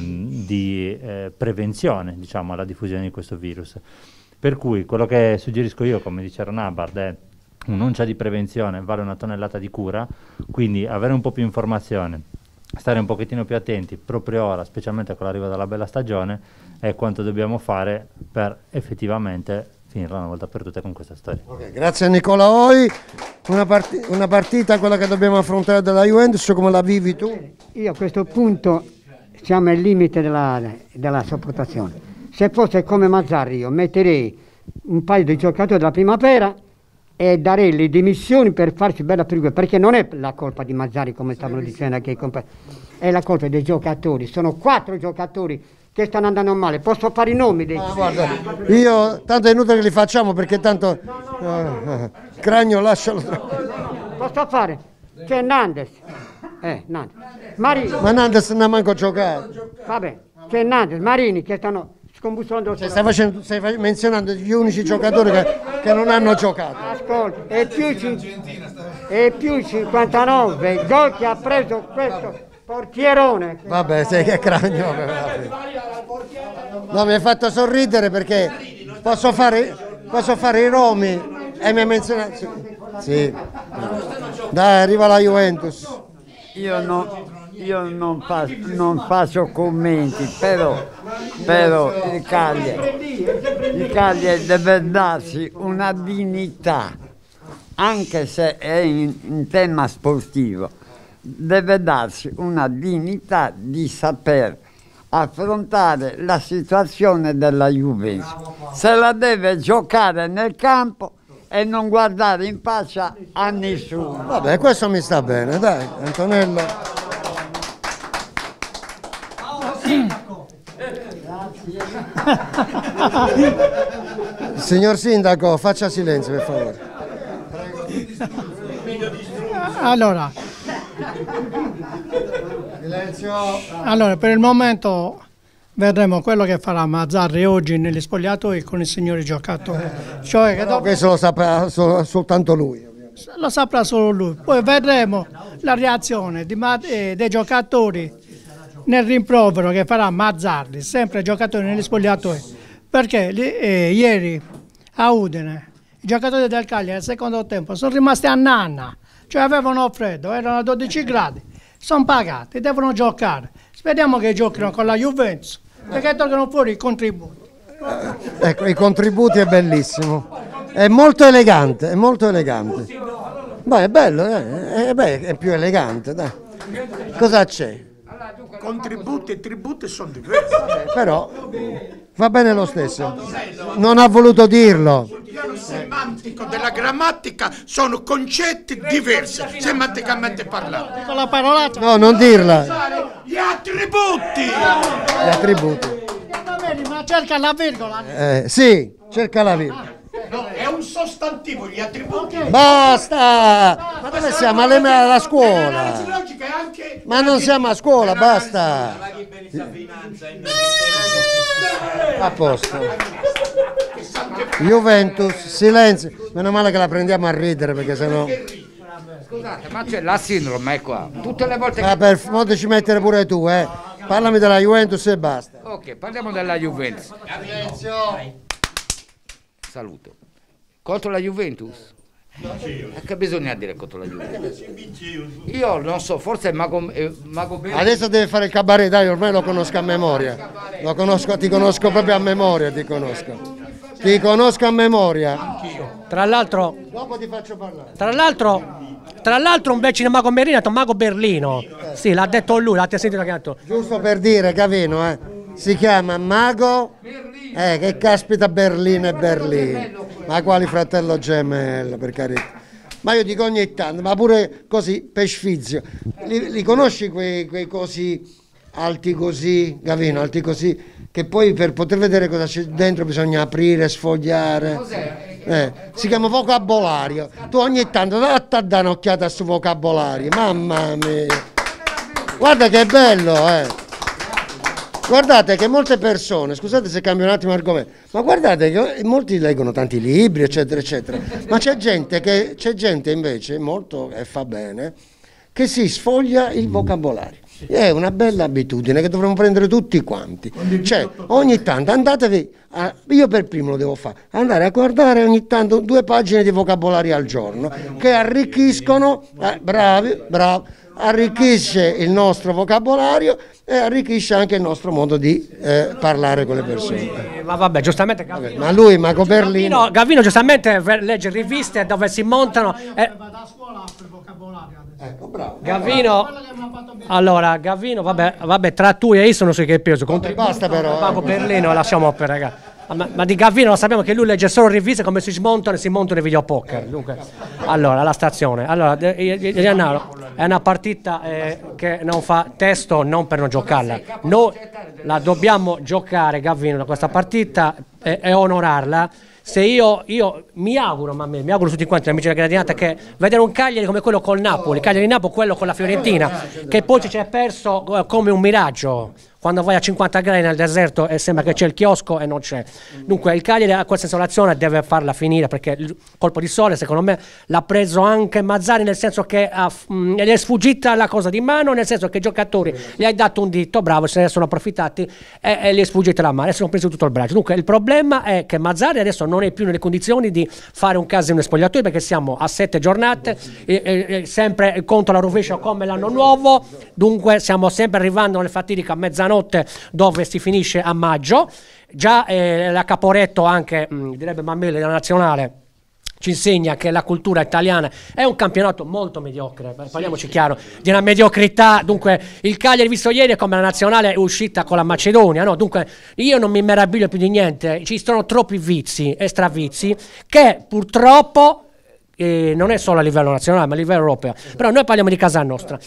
[SPEAKER 16] di eh, prevenzione, diciamo, alla diffusione di questo virus. Per cui quello che suggerisco io, come dice Ronabard, è un'oncia di prevenzione vale una tonnellata di cura, quindi avere un po' più informazione, stare un pochettino più attenti proprio ora, specialmente con l'arrivo della bella stagione, è quanto dobbiamo fare per effettivamente finirla una volta per tutte con questa storia.
[SPEAKER 1] Okay, grazie a Nicola Oi. Una, part una partita, quella che dobbiamo affrontare della Juventus, come la vivi tu?
[SPEAKER 17] Io a questo punto siamo al limite della, della sopportazione. Se fosse come Mazzarri io metterei un paio di giocatori della Primavera e darei le dimissioni per farci bella figura, perché non è la colpa di Mazzarri, come stavano dicendo anche i compagni, è la colpa dei giocatori. Sono quattro giocatori che stanno andando male. Posso fare i nomi dei...
[SPEAKER 1] Ah, guarda, io tanto è inutile che li facciamo, perché tanto uh, uh, Cragno lascialo.
[SPEAKER 17] Posso fare? C'è Nandes. Eh, Nandes. Marini.
[SPEAKER 1] Ma Nandes non ha manco giocato.
[SPEAKER 17] Vabbè, c'è Nandes, Marini che stanno scombussolando.
[SPEAKER 1] Cioè, stai, facendo, stai fa- menzionando gli unici giocatori che, che non hanno giocato.
[SPEAKER 17] Ascolta, e più, e più cinquantanove il gol che ha preso questo portierone.
[SPEAKER 1] Vabbè, sei che Cragno. No, mi hai fatto sorridere perché posso fare, posso fare i nomi e mi hai menzionato. Sì. Sì. Dai, arriva la Juventus.
[SPEAKER 10] Io, no, io non, faccio, non faccio commenti, però, però il Cagliari, il Cagliari deve darsi una dignità, anche se è in, in tema sportivo, deve darsi una dignità di saper affrontare la situazione della Juventus. Se la deve giocare nel campo e non guardare in faccia a nessuno.
[SPEAKER 1] Vabbè, questo mi sta bene, dai, Antonello. Signor Sindaco, faccia silenzio per favore.
[SPEAKER 11] Allora,
[SPEAKER 1] silenzio.
[SPEAKER 11] Allora, per il momento vedremo quello che farà Mazzarri oggi negli spogliatoi con i signori giocatori. Cioè che dopo...
[SPEAKER 1] Questo lo saprà sol- soltanto lui.
[SPEAKER 11] Lo saprà solo lui. Poi vedremo la reazione di Ma- eh, dei giocatori nel rimprovero che farà Mazzarri, sempre giocatori negli spogliatoi. Perché li, eh, ieri a Udine i giocatori del Cagliari al secondo tempo sono rimasti a nanna, cioè avevano freddo, erano a dodici gradi, sono pagati, devono giocare. Speriamo che giochino con la Juventus, perché tolgono fuori i contributi.
[SPEAKER 1] Eh, ecco, i contributi è bellissimo, è molto elegante, è molto elegante. Beh, è bello, eh? eh, beh, è più elegante, dai. Cosa c'è?
[SPEAKER 2] Contributi e tributi sono diversi.
[SPEAKER 1] Però va bene lo stesso. Non ha voluto dirlo.
[SPEAKER 2] Sul piano semantico della grammatica sono concetti diversi, semanticamente parlando.
[SPEAKER 11] Con la parola.
[SPEAKER 1] No, non dirla.
[SPEAKER 2] Gli attributi.
[SPEAKER 1] Gli attributi.
[SPEAKER 11] Ma cerca la virgola.
[SPEAKER 1] Eh, sì, cerca la virgola.
[SPEAKER 2] No, è un sostantivo, gli attributi.
[SPEAKER 1] Basta! Ma dove siamo? Alle- alla scuola. Ma non siamo a scuola, basta. A posto. Juventus, silenzio. Meno male che la prendiamo a ridere, perché sennò...
[SPEAKER 13] Scusate, ma c'è la sindrome è qua. Tutte le volte
[SPEAKER 1] Ah,
[SPEAKER 13] che...
[SPEAKER 1] per favore ci mettere pure tu, eh. Parlami della Juventus e basta.
[SPEAKER 13] Ok, parliamo della Juventus. Saluto. Contro la Juventus? E che bisogna dire contro la Juventus? Io non so, forse Mago, eh, Mago Belli...
[SPEAKER 1] Adesso deve fare il cabaret, dai, ormai lo conosco a memoria. Lo conosco, ti conosco proprio a memoria, ti conosco. Ti conosco a memoria.
[SPEAKER 3] Tra l'altro,
[SPEAKER 1] Dopo ti faccio parlare.
[SPEAKER 3] tra l'altro, tra l'altro un vicino Mago Berlino ha detto Mago Berlino. Sì, l'ha detto lui, l'ha sentito che ha detto.
[SPEAKER 1] Giusto per dire, Gavino, eh. Si chiama Mago... Eh, che caspita Berlino e Berlino. Ma quali fratello gemello, per carità. Ma io dico ogni tanto, ma pure così, per sfizio. Li, li conosci quei, quei cosi alti così, Gavino, alti così, che poi per poter vedere cosa c'è dentro bisogna aprire, sfogliare. Eh, si chiama vocabolario. Tu ogni tanto datti a dare un'occhiata a sto vocabolario, mamma mia. Guarda che bello, eh. Guardate che molte persone, scusate se cambio un attimo argomento, ma guardate che molti leggono tanti libri, eccetera, eccetera, ma c'è gente che c'è gente invece, molto e fa bene, che si sfoglia il vocabolario. È una bella abitudine che dovremmo prendere tutti quanti. Cioè, ogni tanto andatevi, a, io per primo lo devo fare, andare a guardare ogni tanto due pagine di vocabolario al giorno, che arricchiscono, eh, bravi, bravi, arricchisce il nostro vocabolario e arricchisce anche il nostro modo di eh, parlare con le persone.
[SPEAKER 3] Ma vabbè, giustamente Gavino,
[SPEAKER 1] Ma lui, Mago Berlino...
[SPEAKER 3] Gavino, Gavino giustamente ver- legge riviste dove si montano... eh,
[SPEAKER 1] Ecco, bravo.
[SPEAKER 3] Gavino, allora Gavino, vabbè, vabbè, tra tu e io sono sui che peso.
[SPEAKER 1] Vabbè, basta però.
[SPEAKER 3] Mago Berlino lasciamo per ragazzi. Ma, ma di Gavino lo sappiamo che lui legge solo riviste come si smontano e si montano i videopoker. Dunque, allora, la stazione. Allora, Gennaro, è una partita eh, che non fa testo non per non giocarla. Noi la dobbiamo giocare, Gavino, questa partita e, e onorarla. Se io, io mi auguro, ma mi auguro tutti quanti, amici della Gradinata, che vedere un Cagliari come quello col Napoli, Cagliari-Napoli, quello con la Fiorentina, che poi ci si è perso come un miraggio. Quando vai a cinquanta gradi nel deserto e sembra che c'è il chiosco e non c'è. Dunque il Cagliari a questa installazione deve farla finire, perché il colpo di sole secondo me l'ha preso anche Mazzarri, nel senso che ha, mh, gli è sfuggita la cosa di mano, nel senso che i giocatori gli hai dato un dito, bravo, se ne sono approfittati e, e gli è sfuggita la mano e si sono preso tutto il braccio. Dunque il problema è che Mazzarri adesso non è più nelle condizioni di fare un casino spogliatoio, perché siamo a sette giornate e, e, e sempre contro la rovescia come l'anno nuovo. Dunque stiamo sempre arrivando alle fatidiche a mezzanotte dove si finisce a maggio. Già eh, la Caporetto, anche mh, direbbe Mameli della nazionale, ci insegna che la cultura italiana è un campionato molto mediocre, parliamoci chiaro, di una mediocrità. Dunque il Cagliari visto ieri è come la nazionale è uscita con la Macedonia, no? Dunque io non mi meraviglio più di niente, ci sono troppi vizi e stravizi che purtroppo eh, non è solo a livello nazionale ma a livello europeo, però noi parliamo di casa nostra.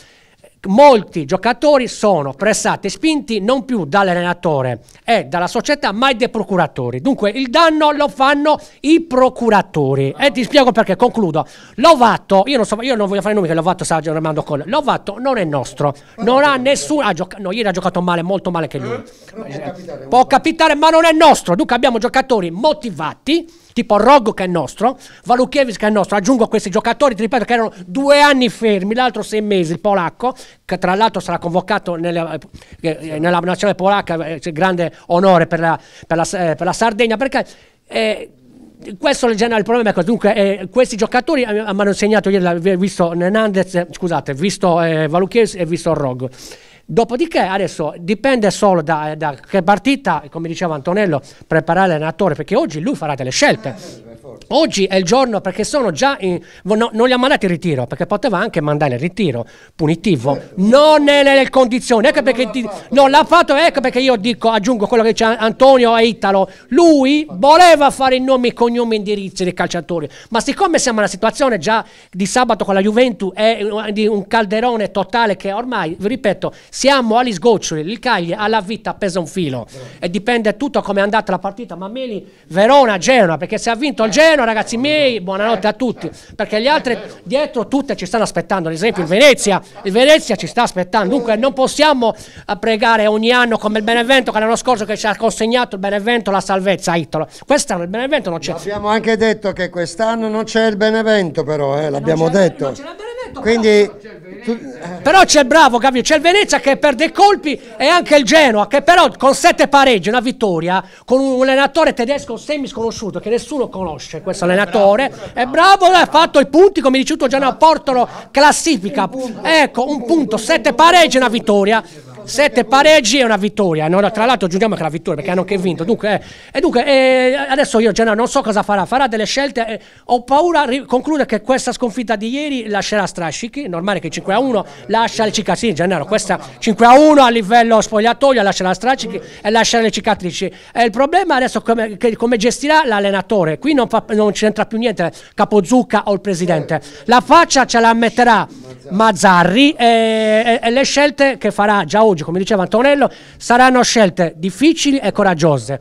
[SPEAKER 3] Molti giocatori sono pressati e spinti non più dall'allenatore e dalla società, ma dai procuratori. Dunque il danno lo fanno i procuratori e ti spiego perché, concludo. Lovato, io non, so, io non voglio fare nomi che Lovato sta Armando Colle. Lovato non è nostro, non ha nessuno, ha gioca- no, ieri ha giocato male, molto male che lui. Può capitare, può capitare, ma non è nostro. Dunque abbiamo giocatori motivati, tipo Roggo che è nostro, Walukiewicz che è nostro. Aggiungo questi giocatori, ti ripeto, che erano due anni fermi, l'altro sei mesi, il polacco, che tra l'altro sarà convocato nelle, eh, nella nazionale polacca, eh, c'è grande onore per la, per la, eh, per la Sardegna, perché eh, questo è il generale problema. Dunque eh, questi giocatori mi hanno insegnato ieri, visto Hernandez, scusate, visto eh, Walukiewicz e visto Roggo. Dopodiché adesso dipende solo da, da che partita, come diceva Antonello, preparare l'allenatore, perché oggi lui farà delle scelte. Oggi è il giorno, perché sono già in, no, non li ha mandati in ritiro, perché poteva anche mandare il ritiro punitivo, non è nelle condizioni. Ecco perché ti, non l'ha fatto, ecco perché io dico, aggiungo quello che dice Antonio e Italo, lui voleva fare i nomi, cognomi, indirizzi dei calciatori, ma siccome siamo in una situazione già di sabato con la Juventus è di un calderone totale, che ormai, vi ripeto, siamo agli sgoccioli, il Cagliari alla vita pesa un filo e dipende tutto come è andata la partita. Mameli, Verona, Genoa, perché se ha vinto il Genoa, ragazzi miei, buonanotte a tutti, perché gli altri dietro tutte ci stanno aspettando, ad esempio il Venezia, il Venezia ci sta aspettando. Dunque non possiamo pregare ogni anno come il Benevento, che l'anno scorso che ci ha consegnato il Benevento la salvezza a Italo. Quest'anno il Benevento non c'è.
[SPEAKER 1] Abbiamo anche detto che quest'anno non c'è il Benevento, però eh, l'abbiamo detto. Non c'è il Benevento, quindi
[SPEAKER 3] tu, eh. però c'è il bravo Gavino, c'è il Venezia che perde colpi e anche il Genoa che però con sette pareggi, una vittoria, con un allenatore tedesco semi sconosciuto che nessuno conosce, questo allenatore è bravo, ha fatto i punti, come dice tutto Genoa, portano classifica, ecco un punto, sette pareggi e una vittoria. Sette pareggi e una vittoria, no, tra l'altro aggiungiamo che la vittoria perché hanno anche vinto. Dunque, eh, e dunque eh, adesso io Gennaro non so cosa farà, farà delle scelte, eh, ho paura, ri- conclude che questa sconfitta di ieri lascerà strascichi, normale che cinque a uno lascia le cicatrici, Gennaro, questa cinque a uno a livello spogliatoio lascerà strascichi e lascerà le cicatrici. E il problema adesso come, che, come gestirà l'allenatore, qui non, fa, non c'entra più niente Capozucca o il presidente, la faccia ce la metterà Mazzarri e, e, e le scelte che farà già oggi, come diceva Antonello, saranno scelte difficili e coraggiose.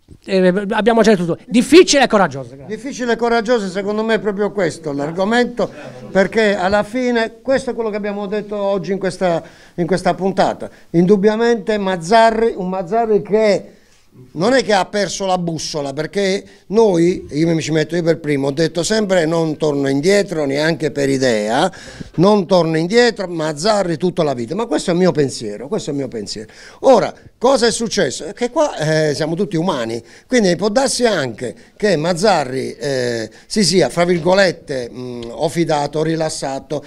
[SPEAKER 3] Eh, abbiamo già detto tutto, difficili e coraggiose. Grazie.
[SPEAKER 1] Difficili e coraggiose, secondo me è proprio questo l'argomento, perché alla fine questo è quello che abbiamo detto oggi in questa, in questa puntata. Indubbiamente Mazzarri, un Mazzarri che non è che ha perso la bussola, perché noi, io mi ci metto io per primo, ho detto sempre non torno indietro neanche per idea, non torno indietro, Mazzarri tutta la vita, ma questo è il mio pensiero, questo è il mio pensiero. Ora, cosa è successo? Che qua eh, siamo tutti umani, quindi può darsi anche che Mazzarri eh, si sia, fra virgolette, mh, o fidato, o rilassato,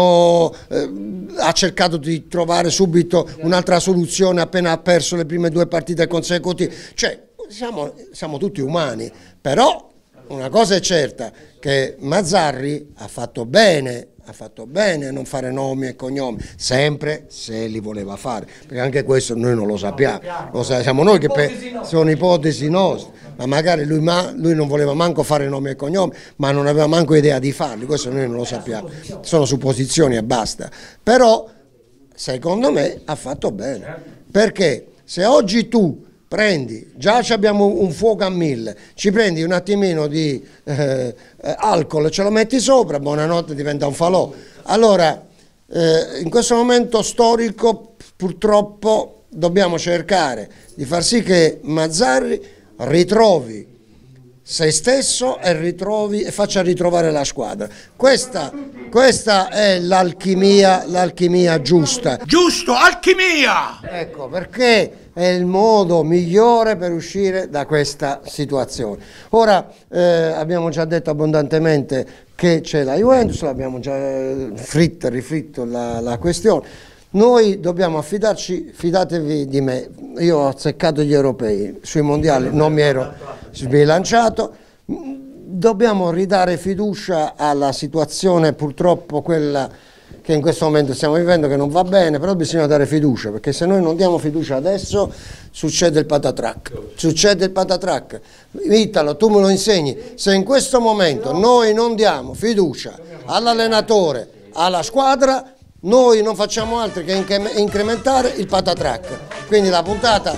[SPEAKER 1] o eh, ha cercato di trovare subito un'altra soluzione appena ha perso le prime due partite consecutive. Cioè, siamo, siamo tutti umani, però una cosa è certa, che Mazzarri ha fatto bene ha fatto bene a non fare nomi e cognomi, sempre se li voleva fare, perché anche questo noi non lo sappiamo, lo siamo noi che pe- sono ipotesi nostre, ma magari lui, ma, lui non voleva manco fare nomi e cognomi, ma non aveva manco idea di farli, questo noi non lo sappiamo, sono supposizioni e basta, però secondo me ha fatto bene, perché se oggi tu prendi, già abbiamo un fuoco a mille, ci prendi un attimino di eh, eh, alcol e ce lo metti sopra, buonanotte, diventa un falò. Allora, eh, in questo momento storico purtroppo dobbiamo cercare di far sì che Mazzarri ritrovi se stesso e, ritrovi, e faccia ritrovare la squadra. Questa, questa è l'alchimia, l'alchimia giusta.
[SPEAKER 2] Giusto, alchimia!
[SPEAKER 1] Ecco, perché è il modo migliore per uscire da questa situazione. Ora, eh, abbiamo già detto abbondantemente che c'è la Juventus, l'abbiamo già fritta e rifritto la, la questione. Noi dobbiamo affidarci, fidatevi di me, io ho azzeccato gli europei, sui mondiali non mi ero sbilanciato, dobbiamo ridare fiducia alla situazione purtroppo quella che in questo momento stiamo vivendo, che non va bene, però bisogna dare fiducia, perché se noi non diamo fiducia adesso succede il patatrac, succede il patatrac. Italo, tu me lo insegni, se in questo momento noi non diamo fiducia all'allenatore, alla squadra, noi non facciamo altro che incrementare il patatrac. Quindi la puntata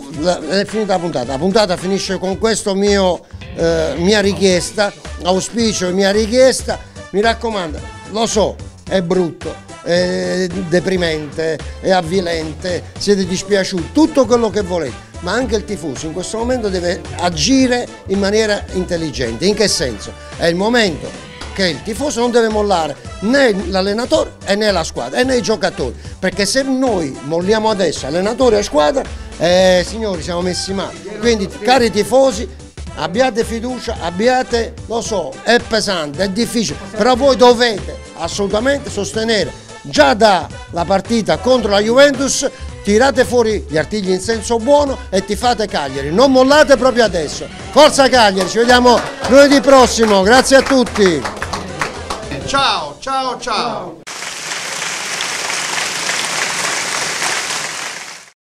[SPEAKER 1] è finita, la puntata la puntata finisce con questo mio eh, mia richiesta, auspicio e mia richiesta. Mi raccomando, lo so, è brutto, è deprimente, è avvilente, siete dispiaciuti, tutto quello che volete, ma anche il tifoso in questo momento deve agire in maniera intelligente. In che senso? È il momento che il tifoso non deve mollare né l'allenatore e né la squadra e né i giocatori, perché se noi molliamo adesso allenatore e squadra, eh, signori, siamo messi male. Quindi cari tifosi, abbiate fiducia, abbiate, lo so, è pesante, è difficile, però voi dovete assolutamente sostenere già dalla partita contro la Juventus, tirate fuori gli artigli in senso buono e tifate Cagliari, non mollate proprio adesso. Forza Cagliari, ci vediamo lunedì prossimo, grazie a tutti.
[SPEAKER 7] Ciao, ciao, ciao.